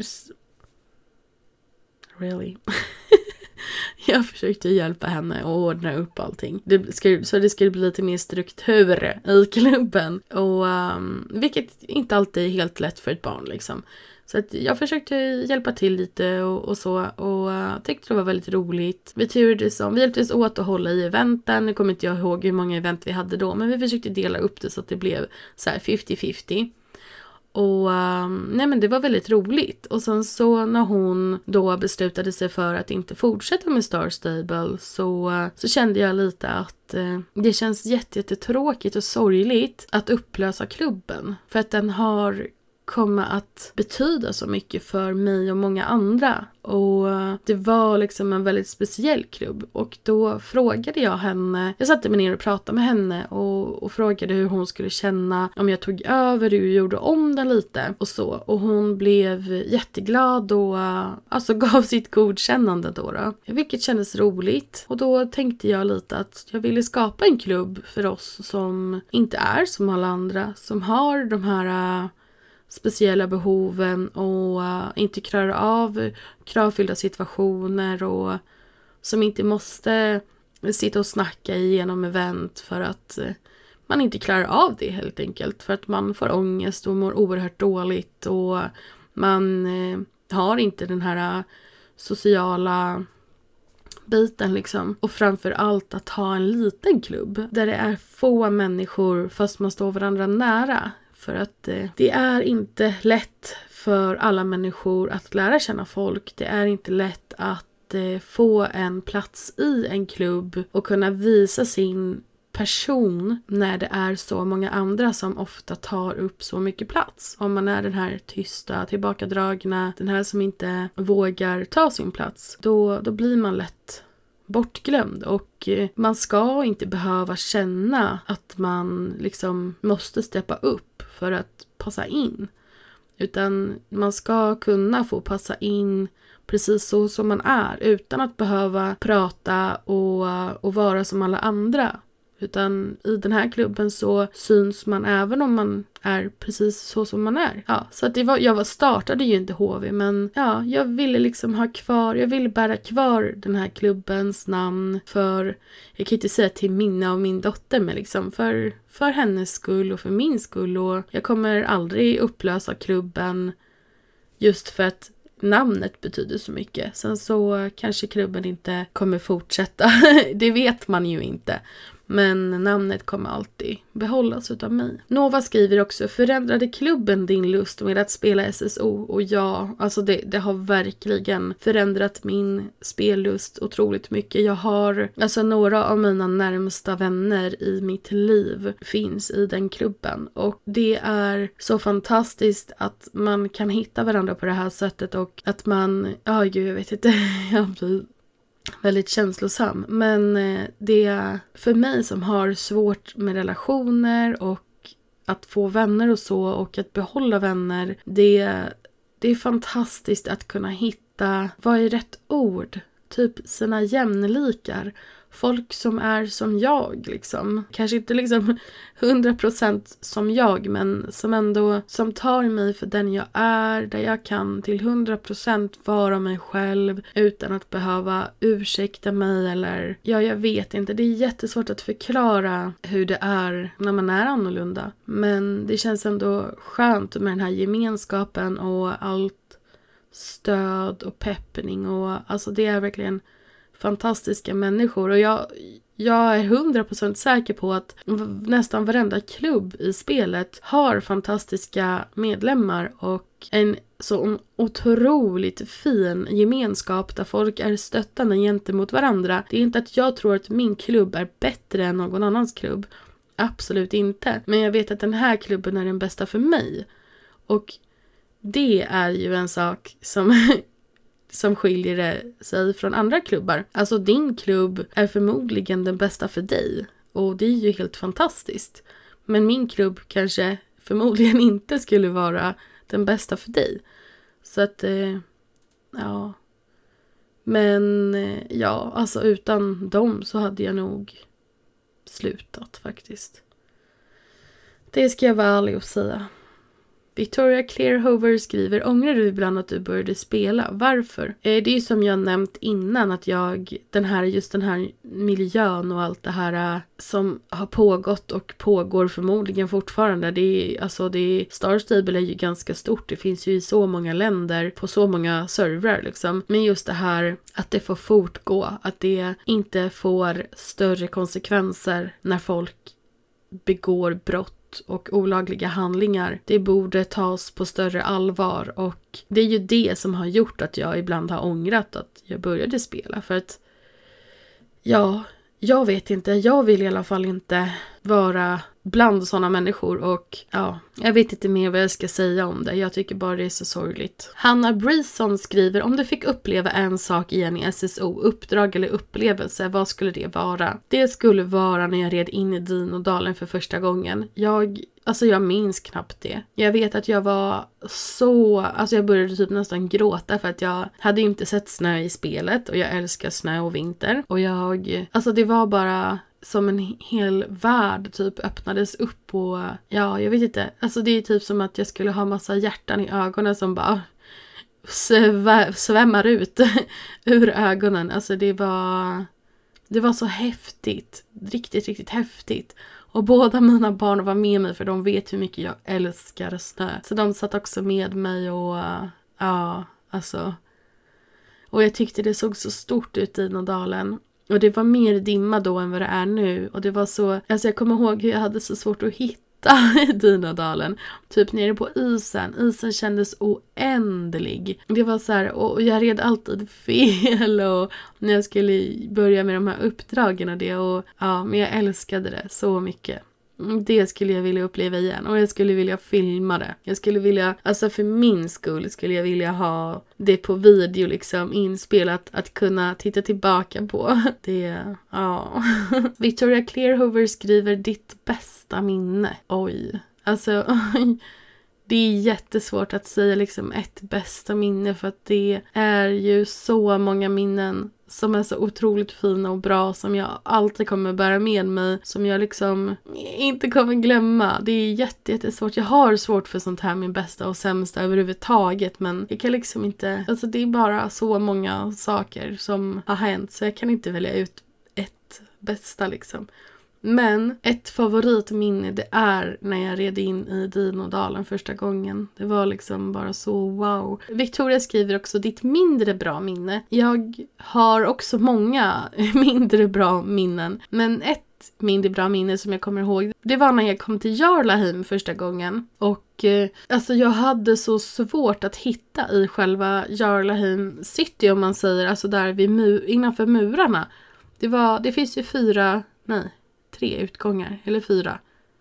Really? Jag försökte hjälpa henne att ordna upp allting. Det ska, så det skulle bli lite mer struktur i klubben. Och, um, vilket inte alltid är helt lätt för ett barn liksom. Så att jag försökte hjälpa till lite och, och så. Och uh, tyckte det var väldigt roligt. Vi turades om, vi hjälptes åt att hålla i eventen. Nu kommer inte jag ihåg hur många event vi hade då. Men vi försökte dela upp det så att det blev så här femtio femtio. Och um, nej men det var väldigt roligt. Och sen så när hon då beslutade sig för att inte fortsätta med Star Stable så, uh, så kände jag lite att uh, det känns jättetråkigt och sorgligt att upplösa klubben. För att den har kommit att betyda så mycket för mig och många andra. Och det var liksom en väldigt speciell klubb. Och då frågade jag henne, jag satte mig ner och pratade med henne och, och frågade hur hon skulle känna om jag tog över, hur jag gjorde om den lite och så. Och hon blev jätteglad och alltså gav sitt godkännande då, då. Vilket kändes roligt. Och då tänkte jag lite att jag ville skapa en klubb för oss som inte är som alla andra. Som har de här speciella behoven och uh, inte klarar av kravfyllda situationer och som inte måste sitta och snacka igenom event för att uh, man inte klarar av det helt enkelt. För att man får ångest och mår oerhört dåligt och man uh, har inte den här uh, sociala biten liksom. Och framför allt att ha en liten klubb där det är få människor fast man står varandra nära. För att eh, det är inte lätt för alla människor att lära känna folk. Det är inte lätt att eh, få en plats i en klubb och kunna visa sin person när det är så många andra som ofta tar upp så mycket plats. Om man är den här tysta, tillbakadragna, den här som inte vågar ta sin plats, då, då blir man lätt bortglömd. Och man ska inte behöva känna att man liksom måste steppa upp för att passa in. Utan man ska kunna få passa in precis så som man är utan att behöva prata och, och vara som alla andra. Utan i den här klubben så syns man även om man är precis så som man är. Ja, så att det var, jag var, startade ju inte H V, men ja, jag ville liksom ha kvar, jag ville bära kvar den här klubbens namn för, jag kan inte säga till Minna och min dotter, men liksom för, för hennes skull och för min skull. Och jag kommer aldrig upplösa klubben just för att namnet betyder så mycket. Sen så kanske klubben inte kommer fortsätta. Det vet man ju inte. Men namnet kommer alltid behållas utav mig. Nova skriver också: förändrade klubben din lust med att spela S S O? Och ja, alltså det, det har verkligen förändrat min spellust otroligt mycket. Jag har, alltså några av mina närmsta vänner i mitt liv finns i den klubben. Och det är så fantastiskt att man kan hitta varandra på det här sättet. Och att man, ja gud jag vet inte, jag blir väldigt känslosam. Men det är för mig som har svårt med relationer och att få vänner och så, och att behålla vänner, det, det är fantastiskt att kunna hitta, vad är rätt ord? Typ sina jämlikar. Folk som är som jag liksom. Kanske inte liksom hundra procent som jag, men som ändå som tar mig för den jag är. Där jag kan till hundra procent vara mig själv utan att behöva ursäkta mig eller, ja jag vet inte. Det är jättesvårt att förklara hur det är när man är annorlunda. Men det känns ändå skönt med den här gemenskapen och allt stöd och peppning. Och alltså det är verkligen fantastiska människor, och jag, jag är hundra procent säker på att nästan varenda klubb i spelet har fantastiska medlemmar och en så otroligt fin gemenskap där folk är stöttande gentemot varandra. Det är inte att jag tror att min klubb är bättre än någon annans klubb. Absolut inte. Men jag vet att den här klubben är den bästa för mig. Och det är ju en sak som som skiljer sig från andra klubbar. Alltså din klubb är förmodligen den bästa för dig. Och det är ju helt fantastiskt. Men min klubb kanske förmodligen inte skulle vara den bästa för dig. Så att, eh, ja. Men eh, ja, alltså utan dem så hade jag nog slutat faktiskt. Det ska jag vara ärlig och säga. Victoria Clearhover skriver: ångrar du ibland att du började spela? Varför? Eh, det är ju som jag nämnt innan att jag, den här, just den här miljön och allt det här uh, som har pågått och pågår förmodligen fortfarande. Det är, alltså det är, Star Stable är ju ganska stort. Det finns ju i så många länder på så många servrar liksom. Men just det här att det får fortgå, att det inte får större konsekvenser när folk begår brott och olagliga handlingar. Det borde tas på större allvar, och det är ju det som har gjort att jag ibland har ångrat att jag började spela. För att ja, jag vet inte, jag vill i alla fall inte vara bland sådana människor, och ja, jag vet inte mer vad jag ska säga om det. Jag tycker bara det är så sorgligt. Hanna Brison skriver: om du fick uppleva en sak igen i S S O, uppdrag eller upplevelse, vad skulle det vara? Det skulle vara när jag red in i Dinodalen för första gången. Jag, alltså jag minns knappt det. Jag vet att jag var så, alltså jag började typ nästan gråta för att jag hade inte sett snö i spelet, och jag älskar snö och vinter. Och jag, alltså det var bara som en hel värld typ öppnades upp, och ja, jag vet inte. Alltså det är typ som att jag skulle ha massa hjärtan i ögonen som bara svä- svämmar ut ur ögonen. Alltså det var det var så häftigt. Riktigt, riktigt häftigt. Och båda mina barn var med mig, för de vet hur mycket jag älskar snö. Så de satt också med mig, och ja, alltså. Och jag tyckte det såg så stort ut i Dinodalen. Och det var mer dimma då än vad det är nu. Och det var så, alltså jag kommer ihåg hur jag hade så svårt att hitta klättra i Dynadalen. Typ nere på isen. Isen kändes oändlig. Det var så här, och jag red alltid fel och när jag skulle börja med de här uppdragen och det. Och, ja, men jag älskade det så mycket. Det skulle jag vilja uppleva igen. Och jag skulle vilja filma det. Jag skulle vilja, alltså för min skull skulle jag vilja ha det på video liksom inspelat. Att kunna titta tillbaka på. Det, ja. Victoria Clearhover skriver ditt bästa minne. Oj. Alltså, oj. Det är jättesvårt att säga liksom ett bästa minne. För att det är ju så många minnen som är så otroligt fina och bra, som jag alltid kommer bära med mig, som jag liksom inte kommer glömma. Det är jätte, jättesvårt. Jag har svårt för sånt här, min bästa och sämsta överhuvudtaget, men jag kan liksom inte, alltså det är bara så många saker som har hänt, så jag kan inte välja ut ett bästa liksom. Men ett favoritminne, det är när jag red in i Dynadalen första gången. Det var liksom bara så wow. Victoria skriver också ditt mindre bra minne. Jag har också många mindre bra minnen. Men ett mindre bra minne som jag kommer ihåg, det var när jag kom till Jarlaheim första gången. Och eh, alltså jag hade så svårt att hitta i själva Jarlaheim City, om man säger. Alltså där vid mu- innanför murarna. Det, var, det finns ju fyra, nej. Tre utgångar, eller fyra.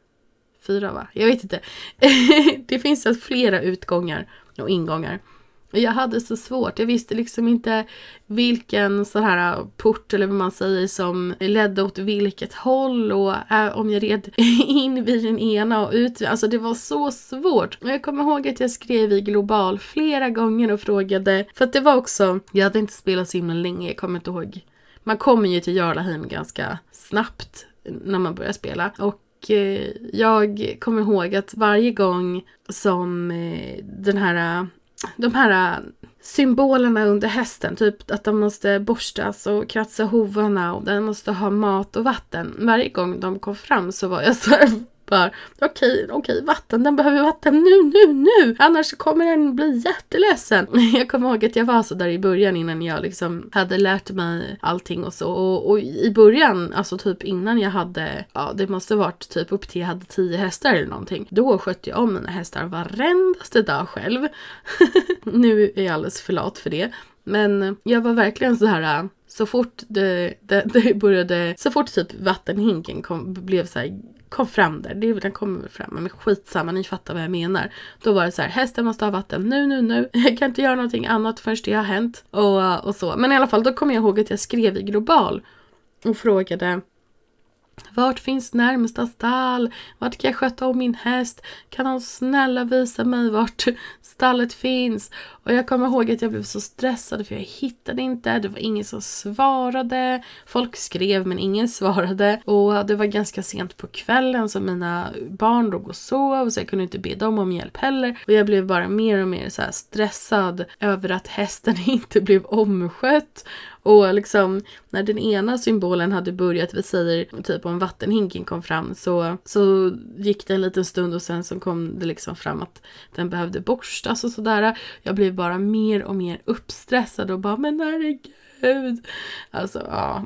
Fyra va? Jag vet inte. Det finns alltså flera utgångar och ingångar. Och jag hade så svårt. Jag visste liksom inte vilken så här port eller vad man säger som ledde åt vilket håll. Och äh, om jag red in vid den ena och ut. Alltså det var så svårt. Och jag kommer ihåg att jag skrev i Global flera gånger och frågade. För att det var också, jag hade inte spelat så himla länge. Jag kommer inte ihåg. Man kommer ju till Jarlaheim ganska snabbt när man börjar spela. Och eh, jag kommer ihåg att varje gång som eh, den här, de här symbolerna under hästen, typ att de måste borstas och kratsa hovarna och den måste ha mat och vatten. Varje gång de kom fram så var jag så här bara, okej, okej, vatten, den behöver vatten nu, nu, nu. Annars kommer den bli jätteledsen. Jag kommer ihåg att jag var så där i början innan jag liksom hade lärt mig allting och så. Och, och i början, alltså typ innan jag hade, ja det måste varit typ upp till jag hade tio hästar eller någonting. Då skötte jag om mina hästar varendaste dag själv. Nu är jag alldeles för lat för det. Men jag var verkligen så här, så fort det, det, det började, så fort typ vattenhinken kom, blev så här, kom fram där, det, den kommer fram, men skitsamma, ni fattar vad jag menar. Då var det så här, hästen måste ha vatten nu, nu, nu. Jag kan inte göra någonting annat förrän det har hänt. Och, och så. Men i alla fall, då kommer jag ihåg att jag skrev i Global och frågade, vart finns närmsta stall? Vart kan jag sköta om min häst? Kan någon snälla visa mig vart stallet finns? Och jag kommer ihåg att jag blev så stressad för jag hittade inte. Det var ingen som svarade. Folk skrev men ingen svarade. Och det var ganska sent på kvällen så mina barn låg och sov. Så jag kunde inte be dem om hjälp heller. Och jag blev bara mer och mer så här stressad över att hästen inte blev omskött. Och liksom när den ena symbolen hade börjat, vi säger typ om vattenhinken kom fram, så, så gick det en liten stund och sen så kom det liksom fram att den behövde borstas och sådär. Jag blev bara mer och mer uppstressad och bara, men herregud. Alltså, ja.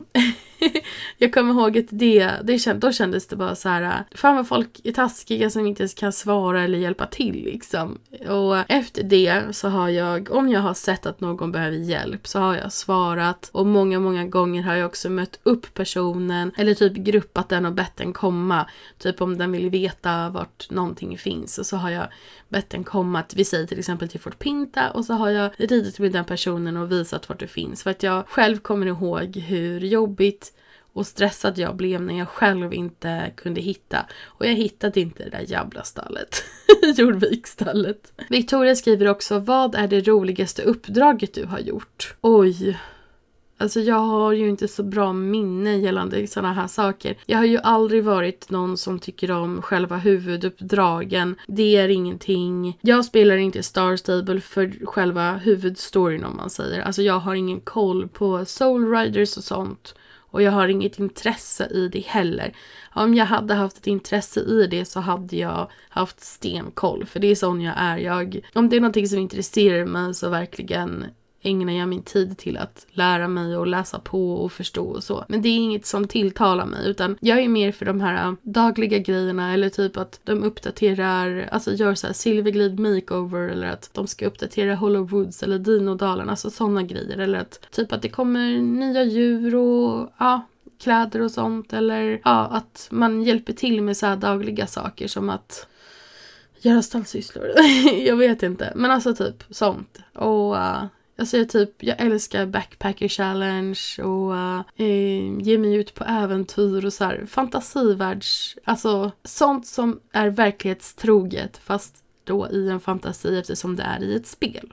Jag kommer ihåg att det, det känd, då kändes det bara så här, fan vad folk är taskiga som inte ens kan svara eller hjälpa till liksom. Och efter det så har jag, om jag har sett att någon behöver hjälp så har jag svarat. Och många, många gånger har jag också mött upp personen eller typ gruppat den och bett den komma. Typ om den vill veta vart någonting finns. Och så har jag bett den komma, vi säger till exempel till Fort Pinta, och så har jag ridit med den personen och visat vart det finns. För att jag själv kommer ihåg hur jobbigt och stressad jag blev när jag själv inte kunde hitta. Och jag hittade inte det där jävla stallet. Jordvikstallet. Victoria skriver också, vad är det roligaste uppdraget du har gjort? Oj. Alltså jag har ju inte så bra minne gällande sådana här saker. Jag har ju aldrig varit någon som tycker om själva huvuduppdragen. Det är ingenting. Jag spelar inte Star Stable för själva huvudstoryn om man säger. Alltså jag har ingen koll på Soul Riders och sånt. Och jag har inget intresse i det heller. Om jag hade haft ett intresse i det så hade jag haft stenkoll. För det är sån jag är. Jag, om det är någonting som intresserar mig så verkligen ägnar jag min tid till att lära mig och läsa på och förstå och så. Men det är inget som tilltalar mig, utan jag är mer för de här dagliga grejerna, eller typ att de uppdaterar, alltså gör så här silverglid makeover, eller att de ska uppdatera Hollow Woods eller Dinodalen, alltså sådana grejer, eller att typ att det kommer nya djur och ja, kläder och sånt, eller ja, att man hjälper till med så här dagliga saker som att göra stallsysslor. Jag vet inte, men alltså typ sånt. Och uh, jag säger typ, jag älskar backpacker challenge och uh, eh, ge mig ut på äventyr och så här fantasivärlds, alltså sånt som är verklighetstroget fast då i en fantasi eftersom det är i ett spel.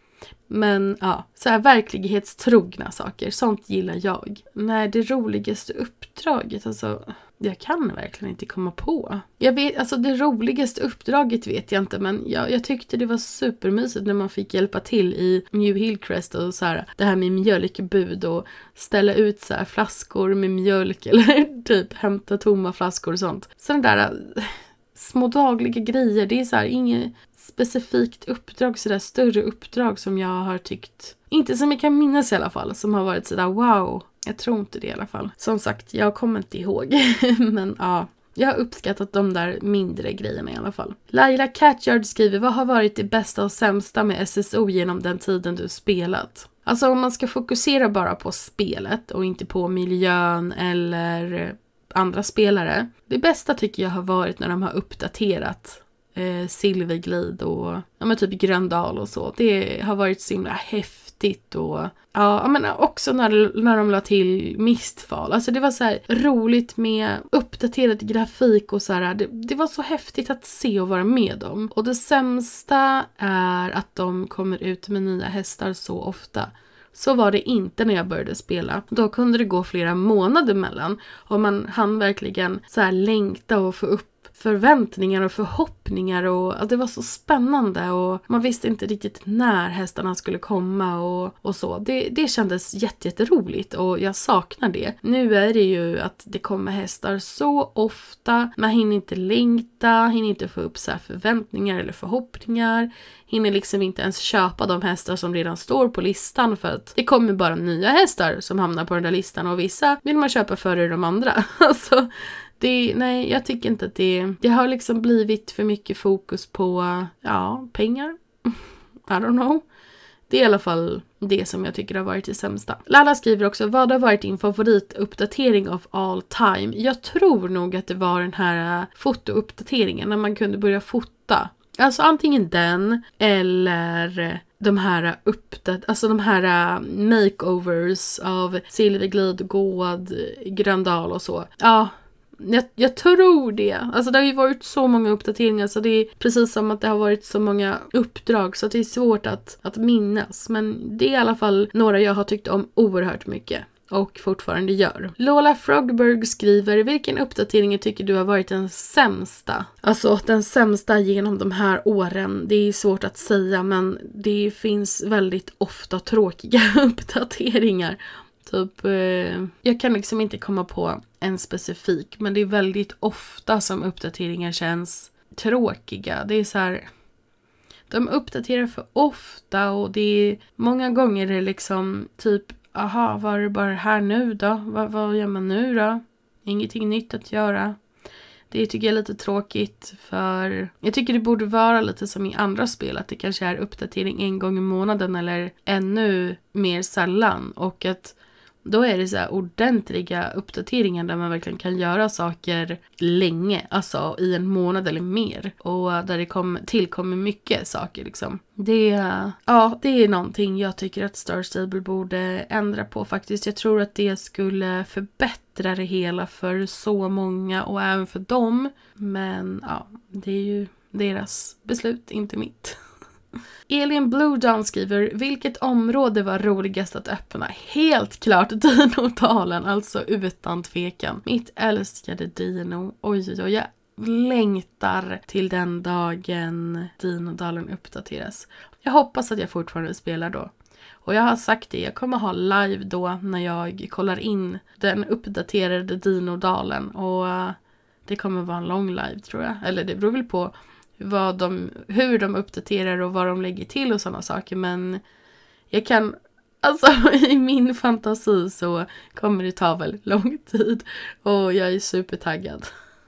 Men ja, så här verklighetstrogna saker, sånt gillar jag. Nej, det roligaste uppdraget, alltså jag kan verkligen inte komma på. Jag vet, alltså det roligaste uppdraget vet jag inte, men jag, jag tyckte det var supermysigt när man fick hjälpa till i New Hillcrest och så här, det här med mjölkbud och ställa ut så här flaskor med mjölk eller typ hämta tomma flaskor och sånt. Sådana där små dagliga grejer, det är så här inget specifikt uppdrag, sådär större uppdrag som jag har tyckt, inte som jag kan minnas i alla fall, som har varit sådär wow, jag tror inte det i alla fall. Som sagt, jag kommer inte ihåg, men ja, jag har uppskattat de där mindre grejerna i alla fall. Laila Catchard skriver, vad har varit det bästa och sämsta med S S O genom den tiden du spelat? Alltså om man ska fokusera bara på spelet och inte på miljön eller andra spelare. Det bästa tycker jag har varit när de har uppdaterat eh, Silverglid och ja, men typ Gröndal och så. Det har varit så himla häftigt och ja, men också när, när de la till Mistfall. Alltså det var så här roligt med uppdaterad grafik och så här. Det, det var så häftigt att se och vara med om. Och det sämsta är att de kommer ut med nya hästar så ofta. Så var det inte när jag började spela. Då kunde det gå flera månader mellan. Och man hann verkligen så här längta och få upp förväntningar och förhoppningar. Och att det var så spännande. Och man visste inte riktigt när hästarna skulle komma och, och så. Det, det kändes jätte, jätteroligt och jag saknar det. Nu är det ju att det kommer hästar så ofta. Man hinner inte längta, hinner inte få upp så här förväntningar eller förhoppningar. Hinner liksom inte ens köpa de hästar som redan står på listan för att det kommer bara nya hästar som hamnar på den där listan och vissa vill man köpa före de andra. Alltså, det, nej, jag tycker inte att det, det har liksom blivit för mycket fokus på, ja, pengar. I don't know. Det är i alla fall det som jag tycker har varit det sämsta. Lalla skriver också, vad har varit din favorituppdatering of all time? Jag tror nog att det var den här fotouppdateringen när man kunde börja fota. Alltså antingen den eller de här uppdat- alltså de här makeovers av Silverglid, Gård, Gröndal och så. Ja, jag, jag tror det. Alltså det har ju varit så många uppdateringar så det är precis som att det har varit så många uppdrag så det är svårt att, att minnas. Men det är i alla fall några jag har tyckt om oerhört mycket. Och fortfarande gör. Lola Frogberg skriver, vilken uppdatering tycker du har varit den sämsta? Alltså den sämsta genom de här åren. Det är svårt att säga men det finns väldigt ofta tråkiga uppdateringar. Typ, eh, jag kan liksom inte komma på en specifik. Men det är väldigt ofta som uppdateringar känns tråkiga. Det är så här, de uppdaterar för ofta och det är många gånger det är liksom typ aha, var det bara här nu då? Vad, vad gör man nu då? Ingenting nytt att göra. Det tycker jag är lite tråkigt för jag tycker det borde vara lite som i andra spel att det kanske är uppdatering en gång i månaden eller ännu mer sällan och att då är det så här ordentliga uppdateringar där man verkligen kan göra saker länge, alltså i en månad eller mer. Och där det kom, tillkommer mycket saker liksom. Det, ja, det är någonting jag tycker att Star Stable borde ändra på faktiskt. Jag tror att det skulle förbättra det hela för så många och även för dem. Men ja, det är ju deras beslut, inte mitt. Elin Blue Dawn skriver, vilket område var roligast att öppna? Helt klart Dinodalen, alltså utan tvekan. Mitt älskade Dino. Oj, oj, oj, jag längtar till den dagen Dinodalen uppdateras. Jag hoppas att jag fortfarande spelar då. Och jag har sagt det, jag kommer ha live då när jag kollar in den uppdaterade Dinodalen. Och det kommer vara en lång live tror jag. Eller det beror väl på vad de, hur de uppdaterar och vad de lägger till och sådana saker. Men Jag kan, alltså i min fantasi så kommer det ta väldigt lång tid. Och jag är supertaggad.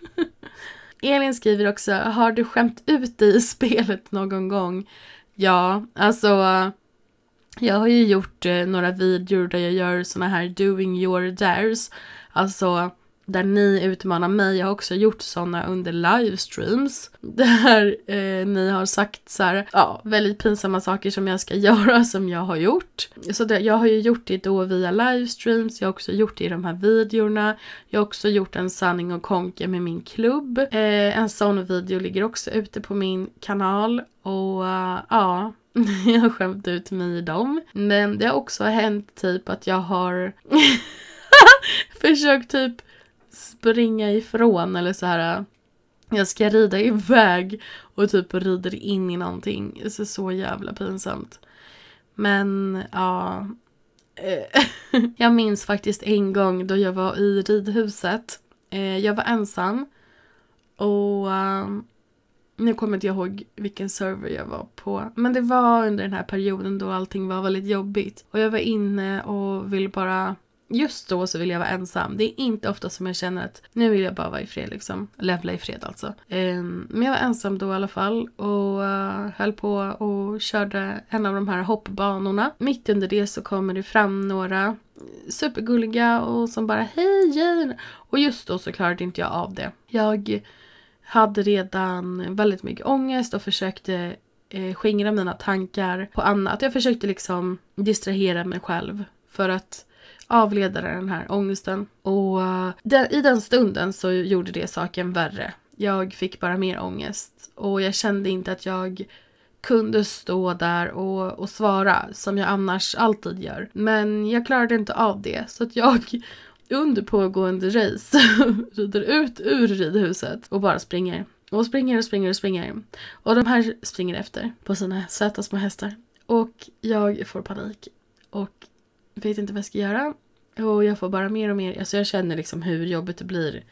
Elin skriver också, har du skämt ut dig i spelet någon gång? Ja, alltså jag har ju gjort eh, några videor där jag gör såna här doing your dares. Alltså där ni utmanar mig. Jag har också gjort såna under livestreams. Där eh, ni har sagt så här, ja, väldigt pinsamma saker som jag ska göra som jag har gjort. Så det, jag har ju gjort det då via livestreams. Jag har också gjort det i de här videorna. Jag har också gjort en sanning och konke med min klubb. Eh, en sån video ligger också ute på min kanal. Och uh, ja... jag har skämt ut mig i dem. Men det har också hänt typ att jag har försökt typ springa ifrån eller så här. Jag ska rida iväg och typ rider in i någonting. Det är så jävla pinsamt. Men ja. Jag minns faktiskt en gång då jag var i ridhuset. Jag var ensam. Och um, nu kommer inte jag ihåg vilken server jag var på. Men det var under den här perioden då allting var väldigt jobbigt. Och jag var inne och ville bara... Just då så ville jag vara ensam. Det är inte ofta som jag känner att nu vill jag bara vara i fred liksom. Levla i fred alltså. Um, men jag var ensam då i alla fall. Och uh, höll på och körde en av de här hoppbanorna. Mitt under det så kommer det fram några supergulliga och som bara hej Jane. Och just då så klarade inte jag av det. Jag hade redan väldigt mycket ångest och försökte eh, skingra mina tankar på annat. Jag försökte liksom distrahera mig själv för att avleda den här ångesten. Och uh, den, i den stunden så gjorde det saken värre. Jag fick bara mer ångest. Och jag kände inte att jag kunde stå där och, och svara som jag annars alltid gör. Men jag klarade inte av det. Så att jag under pågående race rider ut ur ridhuset och bara springer. Och springer och springer och springer. Och de här springer efter på sina söta små hästar. Och jag får panik. Och vet inte vad jag ska göra. Och jag får bara mer och mer. Alltså jag känner liksom hur jobbigt det blir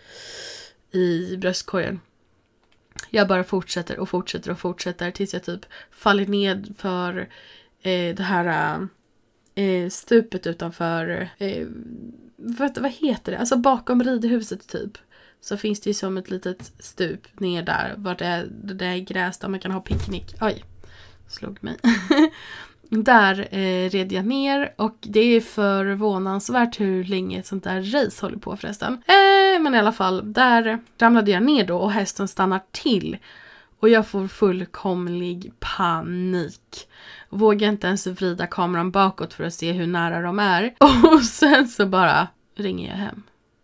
i bröstkorgen. Jag bara fortsätter och fortsätter och fortsätter. Tills jag typ faller ned för eh, det här eh, stupet utanför... Eh, vad, vad heter det? Alltså bakom ridhuset typ. Så finns det ju som ett litet stup ner där. Var det är, det är gräs där man kan ha picknick. Oj, slog mig. Där eh, red jag ner och det är förvånansvärt hur länge ett sånt där race håller på förresten. Eh, men i alla fall, där ramlade jag ner då och hästen stannar till. Och jag får fullkomlig panik. Vågar inte ens vrida kameran bakåt för att se hur nära de är. Och sen så bara ringer jag hem.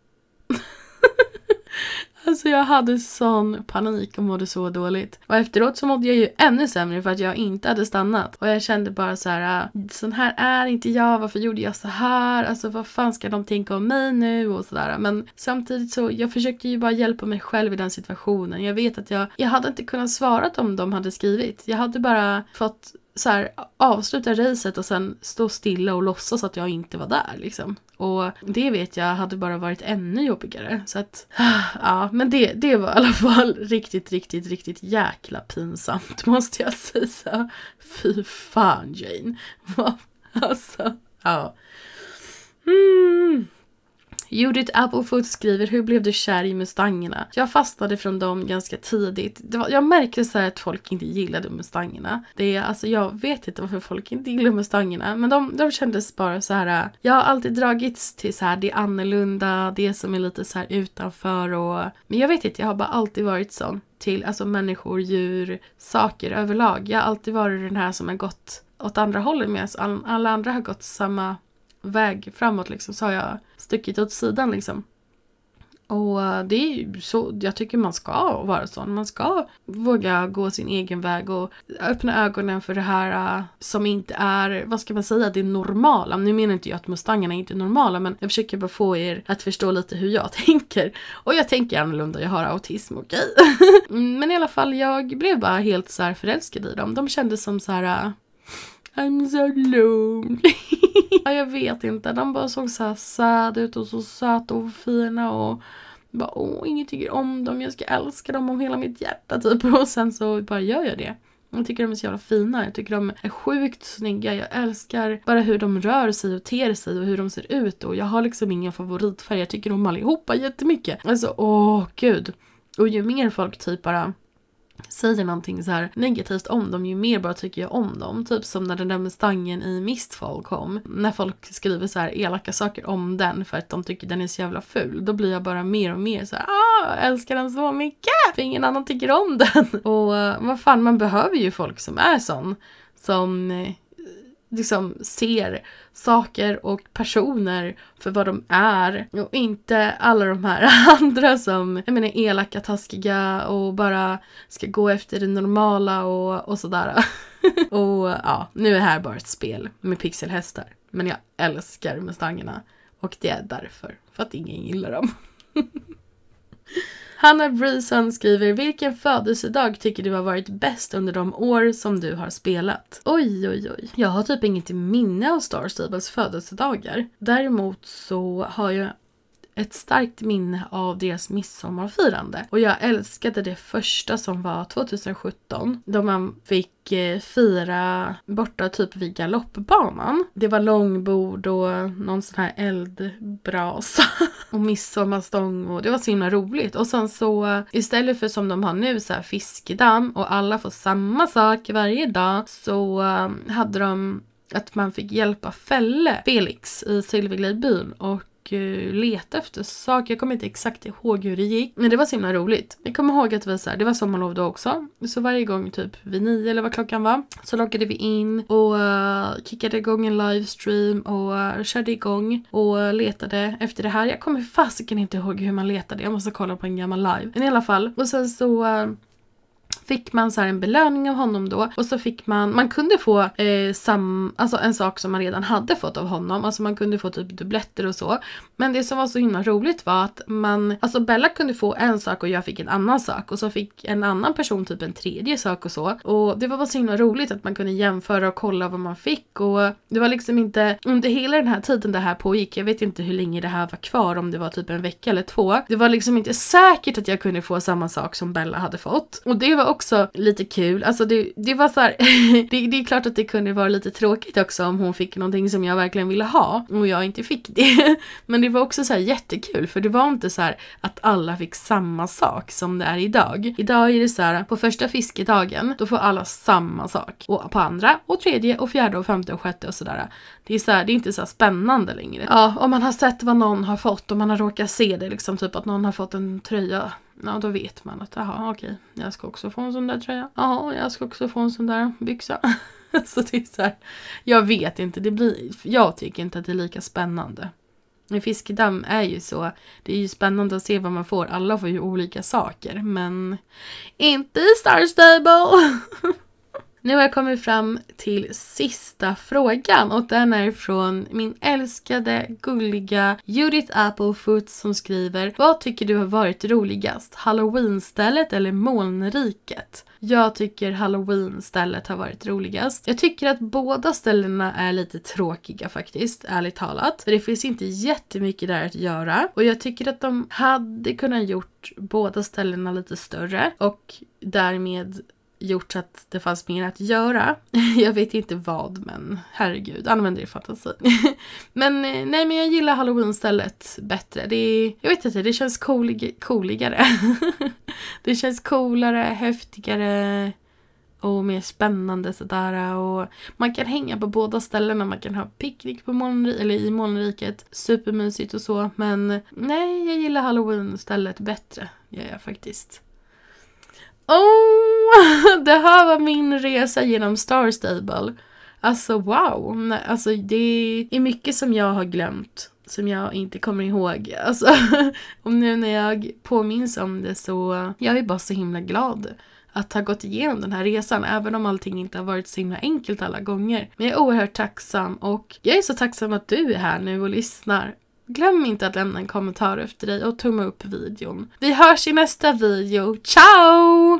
Alltså jag hade sån panik och mådde så dåligt. Och efteråt så mådde jag ju ännu sämre för att jag inte hade stannat. Och jag kände bara så här, sån här är inte jag, varför gjorde jag så här? Alltså vad fan ska de tänka om mig nu och sådär. Men samtidigt så, jag försökte ju bara hjälpa mig själv i den situationen. Jag vet att jag, jag hade inte kunnat svara om de hade skrivit. Jag hade bara fått så här, avsluta racet och sen stå stilla och låtsas att jag inte var där liksom. Och det vet jag hade bara varit ännu jobbigare. Så att, ja, men det, det var i alla fall riktigt, riktigt, riktigt jäkla pinsamt måste jag säga. Fy fan Jane. Alltså, ja. Mm. Judith Applefoot skriver, hur blev du kär i Mustangerna? Jag fastnade från dem ganska tidigt. Det var, jag märkte så här att folk inte gillade Mustangerna. Det är, alltså, jag vet inte varför folk inte gillar Mustangerna. Men de, de kändes bara så här. Jag har alltid dragits till så här, det är annorlunda, det som är lite så här utanför. Och, men jag vet inte, jag har bara alltid varit sån till alltså människor, djur, saker överlag. Jag har alltid varit den här som har gått åt andra hållet med oss. All, alla andra har gått samma väg framåt liksom, så har jag stuckit åt sidan liksom. Och det är ju så, jag tycker man ska vara sån. Man ska våga gå sin egen väg och öppna ögonen för det här uh, som inte är, vad ska man säga, det är normala. Nu menar inte jag att Mustangerna är inte normala, men jag försöker bara få er att förstå lite hur jag tänker. Och jag tänker annorlunda, jag har autism, okej? Okay? Men i alla fall, jag blev bara helt så här förälskad i dem. De kändes som så här... Uh, I'm so lonely. Ja, jag vet inte. De bara såg så här sad ut och så söta och fina och bara, åh, ingen tycker om dem. Jag ska älska dem om hela mitt hjärta typ. Och sen så bara gör jag det. Jag tycker de är så jävla fina. Jag tycker de är sjukt snygga. Jag älskar bara hur de rör sig och ter sig och hur de ser ut. Och jag har liksom ingen favoritfärg. Jag tycker de allihopa jättemycket. Alltså, åh gud. Och ju mer folk typ bara säger någonting så här negativt om dem, ju mer bara tycker jag om dem. Typ som när den där Mustangen i Mistfall kom. När folk skriver så här elaka saker om den för att de tycker den är så jävla ful. Då blir jag bara mer och mer så här, ah, jag älskar den så mycket. För ingen annan tycker om den. Och uh, vad fan, man behöver ju folk som är sån. Som uh, liksom ser saker och personer för vad de är. Och inte alla de här andra som jag menar elaka, taskiga och bara ska gå efter det normala och, och sådär. Och ja, nu är här bara ett spel med pixelhästar. Men jag älskar Mustangerna. Och det är därför. För att ingen gillar dem. Hanna Brison skriver, vilken födelsedag tycker du har varit bäst under de år som du har spelat? Oj, oj, oj. Jag har typ inget minne av Star Stables födelsedagar. Däremot så har jag ett starkt minne av deras midsommarfirande. Och jag älskade det första som var tjugohundrasjutton. Då man fick eh, fira borta typ vid galoppbanan. Det var långbord och någon sån här eldbrasa. Och midsommarstång och det var så himla roligt. Och sen så istället för som de har nu så här fiskedamm och alla får samma sak varje dag, så uh, hade de att man fick hjälpa Fälle, Felix i Silverglidbyn och leta efter saker. Jag kommer inte exakt ihåg hur det gick, men det var så himla roligt. Jag kommer ihåg att vi så här, det var sommarlov då också. Så varje gång typ vid nio eller vad klockan var, så loggade vi in och uh, kickade igång en livestream och uh, körde igång och letade efter det här. Jag kommer fasiken inte ihåg hur man letade. Jag måste kolla på en gammal live. Men i alla fall. Och sen så uh, fick man så här en belöning av honom då. Och så fick man, man kunde få eh, sam, alltså en sak som man redan hade fått av honom. Alltså man kunde få typ dubbletter och så. Men det som var så himla roligt var att man, alltså Bella kunde få en sak och jag fick en annan sak. Och så fick en annan person typ en tredje sak och så. Och det var bara så himla roligt att man kunde jämföra och kolla vad man fick. Och det var liksom inte, under hela den här tiden det här pågick, jag vet inte hur länge det här var kvar, om det var typ en vecka eller två. Det var liksom inte säkert att jag kunde få samma sak som Bella hade fått. Och det var också lite kul. Alltså det, det var så här det, det är klart att det kunde vara lite tråkigt också om hon fick någonting som jag verkligen ville ha och jag inte fick det. Men det var också så här jättekul, för det var inte så här att alla fick samma sak som det är idag. Idag är det så här, på första fiskedagen då får alla samma sak. Och på andra och tredje och fjärde och femte och sjätte och sådär. Det är så här, det är inte så här spännande längre. Ja, om man har sett vad någon har fått och man har råkat se det liksom, typ att någon har fått en tröja. Ja, då vet man att, jaha, okej, jag ska också få en sån där tröja. Jaha, jag ska också få en sån där byxa. Så det är så här, jag vet inte, det blir, jag tycker inte att det är lika spännande. En fiskedamm är ju så, det är ju spännande att se vad man får. Alla får ju olika saker, men inte i Star Stable. Nu har jag kommit fram till sista frågan och den är från min älskade, gulliga Judith Applefoot som skriver: vad tycker du har varit roligast? Halloween-stället eller molnriket? Jag tycker Halloween-stället har varit roligast. Jag tycker att båda ställena är lite tråkiga faktiskt, ärligt talat. För det finns inte jättemycket där att göra. Och jag tycker att de hade kunnat gjort båda ställena lite större och därmed gjort så att det fanns mer att göra. Jag vet inte vad, men herregud, använder det fantasi. Men nej, men jag gillar Halloween-stället bättre. Det är, jag vet inte, det känns coolig, cooligare. Det känns coolare, häftigare och mer spännande sådär. Och man kan hänga på båda ställena. Man kan ha picknick på molnri- eller i molnriket. Supermysigt och så. Men nej, jag gillar Halloween-stället bättre. Ja, ja, faktiskt. Oh, det här var min resa genom Star Stable. Alltså wow, alltså det är mycket som jag har glömt, som jag inte kommer ihåg. Alltså, och nu när jag påminns om det så jag är bara så himla glad att ha gått igenom den här resan, även om allting inte har varit så himla enkelt alla gånger. Men jag är oerhört tacksam och jag är så tacksam att du är här nu och lyssnar. Glöm inte att lämna en kommentar efter dig och tumma upp videon. Vi hörs i nästa video. Ciao!